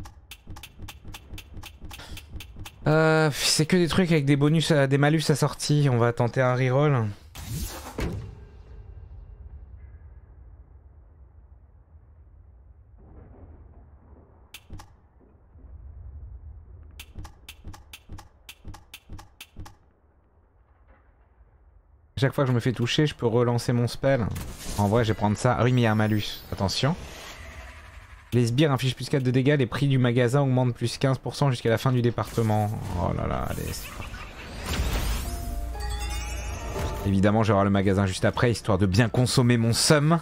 C'est que des trucs avec des bonus, des malus assortis. On va tenter un reroll. Chaque fois que je me fais toucher, je peux relancer mon spell. En vrai, je vais prendre ça. Ah oui, mais il y a un malus. Attention. Les sbires infligent plus 4 de dégâts, les prix du magasin augmentent plus 15% jusqu'à la fin du département. Oh là là, allez, c'est parti. Évidemment, j'aurai le magasin juste après, histoire de bien consommer mon somme.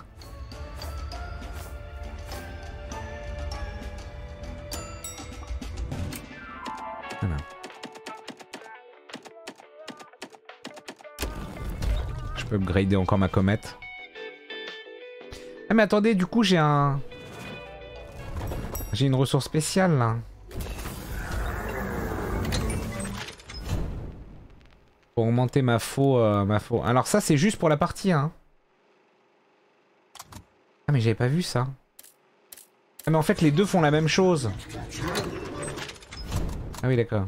Voilà. je peux upgrader encore ma comète. Ah mais attendez, du coup j'ai un... J'ai une ressource spéciale là. Pour augmenter ma faux... Alors ça c'est juste pour la partie hein. Ah mais j'avais pas vu ça. Ah mais en fait les deux font la même chose. Ah oui d'accord.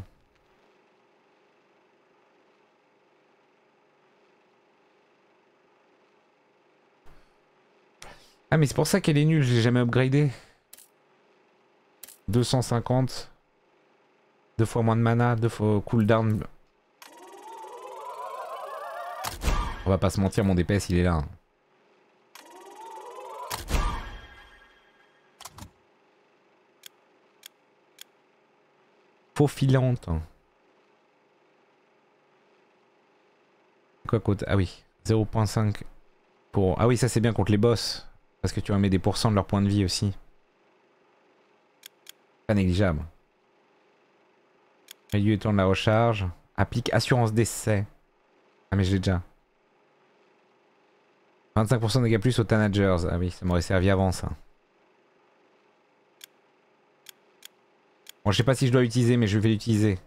Ah mais c'est pour ça qu'elle est nulle, je l'ai jamais upgradée. 250. 2 fois moins de mana, 2 fois cooldown. On va pas se mentir, mon DPS il est là. Faufilante. Quoi côté? Ah oui, 0.5 pour... Ah oui, ça c'est bien contre les boss. Parce que tu vas mettre des pourcents de leur point de vie aussi. Pas négligeable. Réduit le temps de la recharge. Applique assurance d'essai. Ah mais je l'ai déjà. 25% de dégâts plus aux Tanagers. Ah oui, ça m'aurait servi avant ça. Bon, je sais pas si je dois l'utiliser, mais je vais l'utiliser.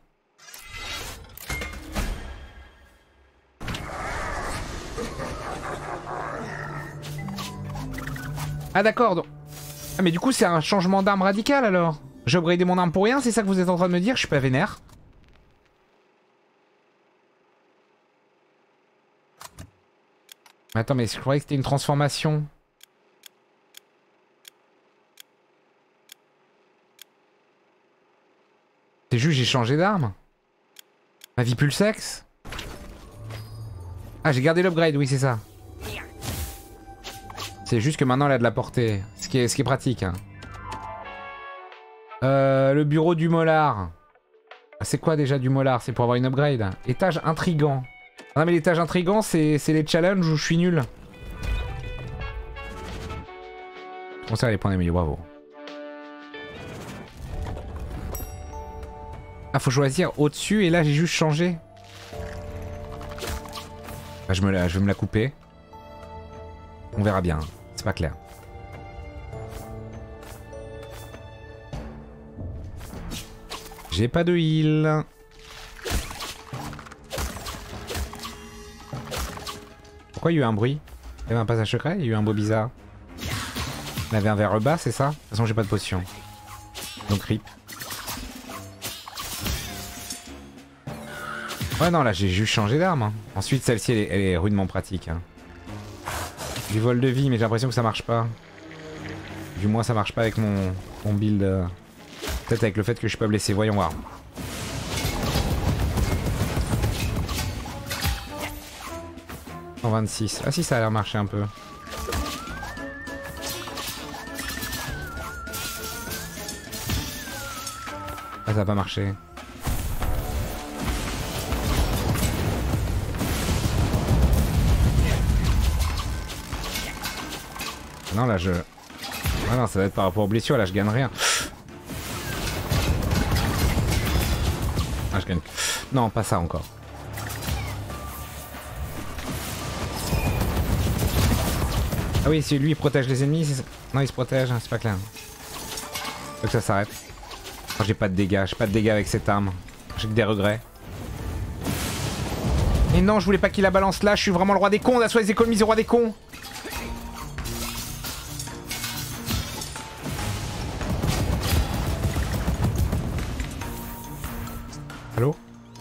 Ah d'accord, donc... Ah mais du coup c'est un changement d'arme radical alors. J'ai upgradé mon arme pour rien, c'est ça que vous êtes en train de me dire? Je suis pas vénère. Attends mais je croyais que c'était une transformation. C'est juste j'ai changé d'arme. Ma vie pue le sexe. Ah j'ai gardé l'upgrade, oui c'est ça. C'est juste que maintenant elle a de la portée. Ce qui est pratique. Hein. Le bureau du molar. C'est quoi déjà du molar? C'est pour avoir une upgrade. Étage intrigant. Ah non mais l'étage intrigant c'est les challenges où je suis nul. On sert les points d'amélioration, bravo. Ah faut choisir au-dessus et là j'ai juste changé. Bah, je vais me la couper. On verra bien. C'est pas clair. J'ai pas de heal. Pourquoi il y a eu un bruit? Il y avait un passage secret? Il y a eu un bruit bizarre. Il y avait un verre bas, c'est ça? De toute façon, j'ai pas de potion. Donc rip. Ouais, non, là, j'ai juste changé d'arme. Hein. Ensuite, celle-ci, elle est rudement pratique. Hein. Du vol de vie, mais j'ai l'impression que ça marche pas. Du moins, ça marche pas avec mon build. Peut-être avec le fait que je suis pas blessé. Voyons voir. En 26. Ah si, ça a l'air marcher un peu. Ah, ça va pas marcher. Non, là, je... Ah non, ça va être par rapport aux blessures. Là, je gagne rien. Ah, je gagne... Non, pas ça encore. Ah oui, si lui il protège les ennemis, non il se protège, hein, c'est pas clair. Faut que ça s'arrête. Oh, j'ai pas de dégâts avec cette arme. J'ai que des regrets. Et non, je voulais pas qu'il la balance là, je suis vraiment le roi des cons, là, soit les économies du roi des cons. Allô?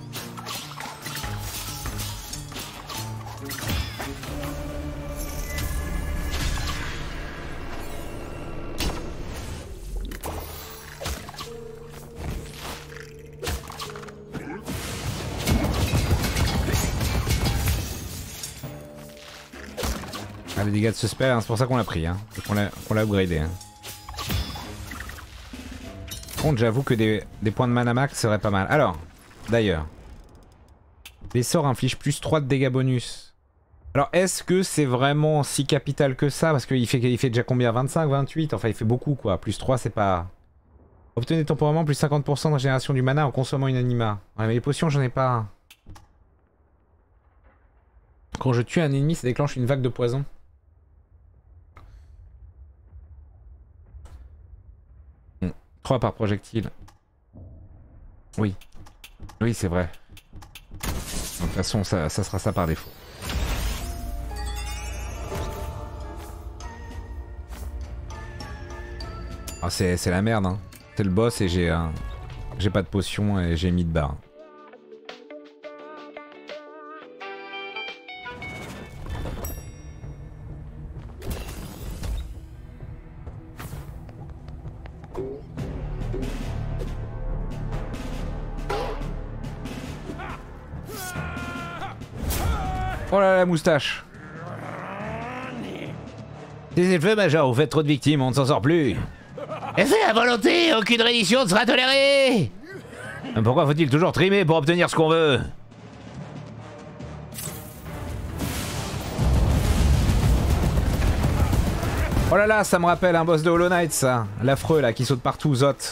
Ah, les dégâts de suspect, hein, c'est pour ça qu'on l'a pris, hein. Qu'on l'a upgradé. Hein. Par contre, j'avoue que des points de mana max serait pas mal. Alors, d'ailleurs, les sorts infligent plus 3 de dégâts bonus. Alors, est-ce que c'est vraiment si capital que ça? Parce qu'il fait déjà combien? 25, 28? Enfin, il fait beaucoup, quoi. Plus 3, c'est pas... Obtenez temporairement plus 50% de régénération du mana en consommant une anima. Ouais, mais les potions, j'en ai pas... Quand je tue un ennemi, ça déclenche une vague de poison. Bon, 3 par projectile. Oui. Oui, c'est vrai. De toute façon, ça sera ça par défaut. Ah, c'est la merde, hein. C'est le boss et j'ai pas de potion et j'ai mis de barre. Oh là là, la moustache. Des feux, Major, vous faites trop de victimes, on ne s'en sort plus. Effet à volonté, aucune reddition ne sera tolérée. Pourquoi faut-il toujours trimer pour obtenir ce qu'on veut? Oh là là, ça me rappelle un boss de Hollow Knight, ça. L'affreux, là, qui saute partout, Zot.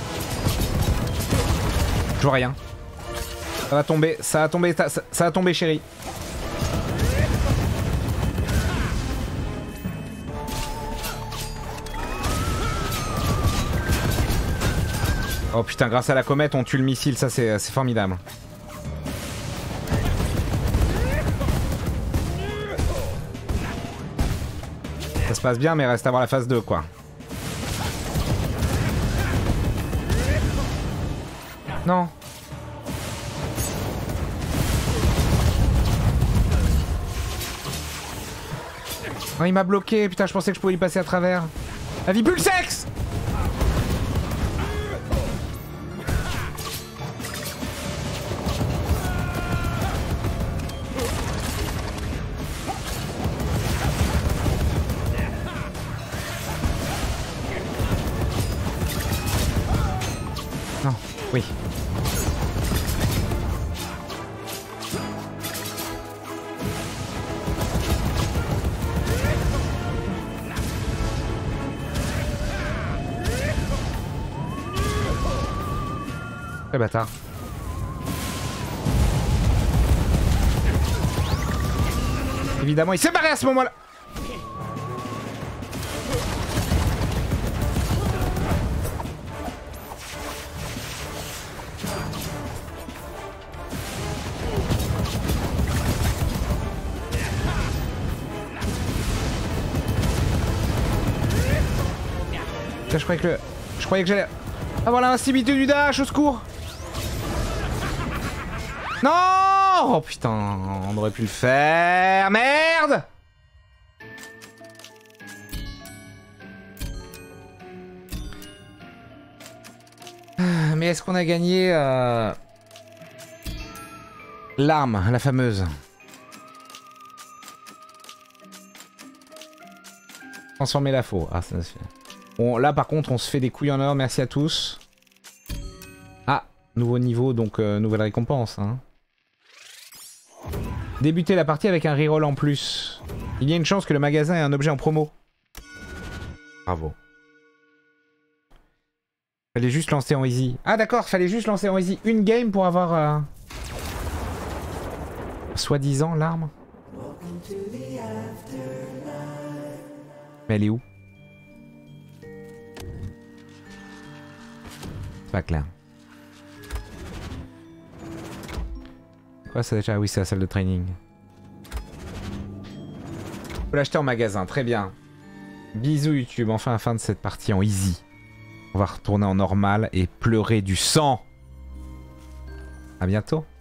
Je vois rien. Ça va tomber, ça va tomber, ça va tomber, chérie. Oh putain, grâce à la comète, on tue le missile, ça c'est formidable. Ça se passe bien, mais reste à voir la phase 2, quoi. Non. Oh, il m'a bloqué, putain, je pensais que je pouvais y passer à travers. La vie pulsex! Non, oui. Quel bâtard. Évidemment, il s'est barré à ce moment-là. Là, je croyais que j'allais avoir l'invincibilité du dash, au secours. Non! Oh putain, on aurait pu le faire. Merde! Mais est-ce qu'on a gagné l'arme, la fameuse? Transformer la faux. Ah, ça se fait. Bon, là par contre, on se fait des couilles en or. Merci à tous. Ah, nouveau niveau, donc nouvelle récompense. Hein. Débuter la partie avec un reroll en plus. Il y a une chance que le magasin ait un objet en promo. Bravo. Fallait juste lancer en easy. Ah d'accord, fallait juste lancer en easy une game pour avoir... soi-disant l'arme. Mais elle est où? C'est pas clair. Quoi ça déjà? Oui, c'est la salle de training. Faut l'acheter en magasin, très bien. Bisous YouTube, enfin la fin de cette partie en easy. On va retourner en normal et pleurer du sang. À bientôt.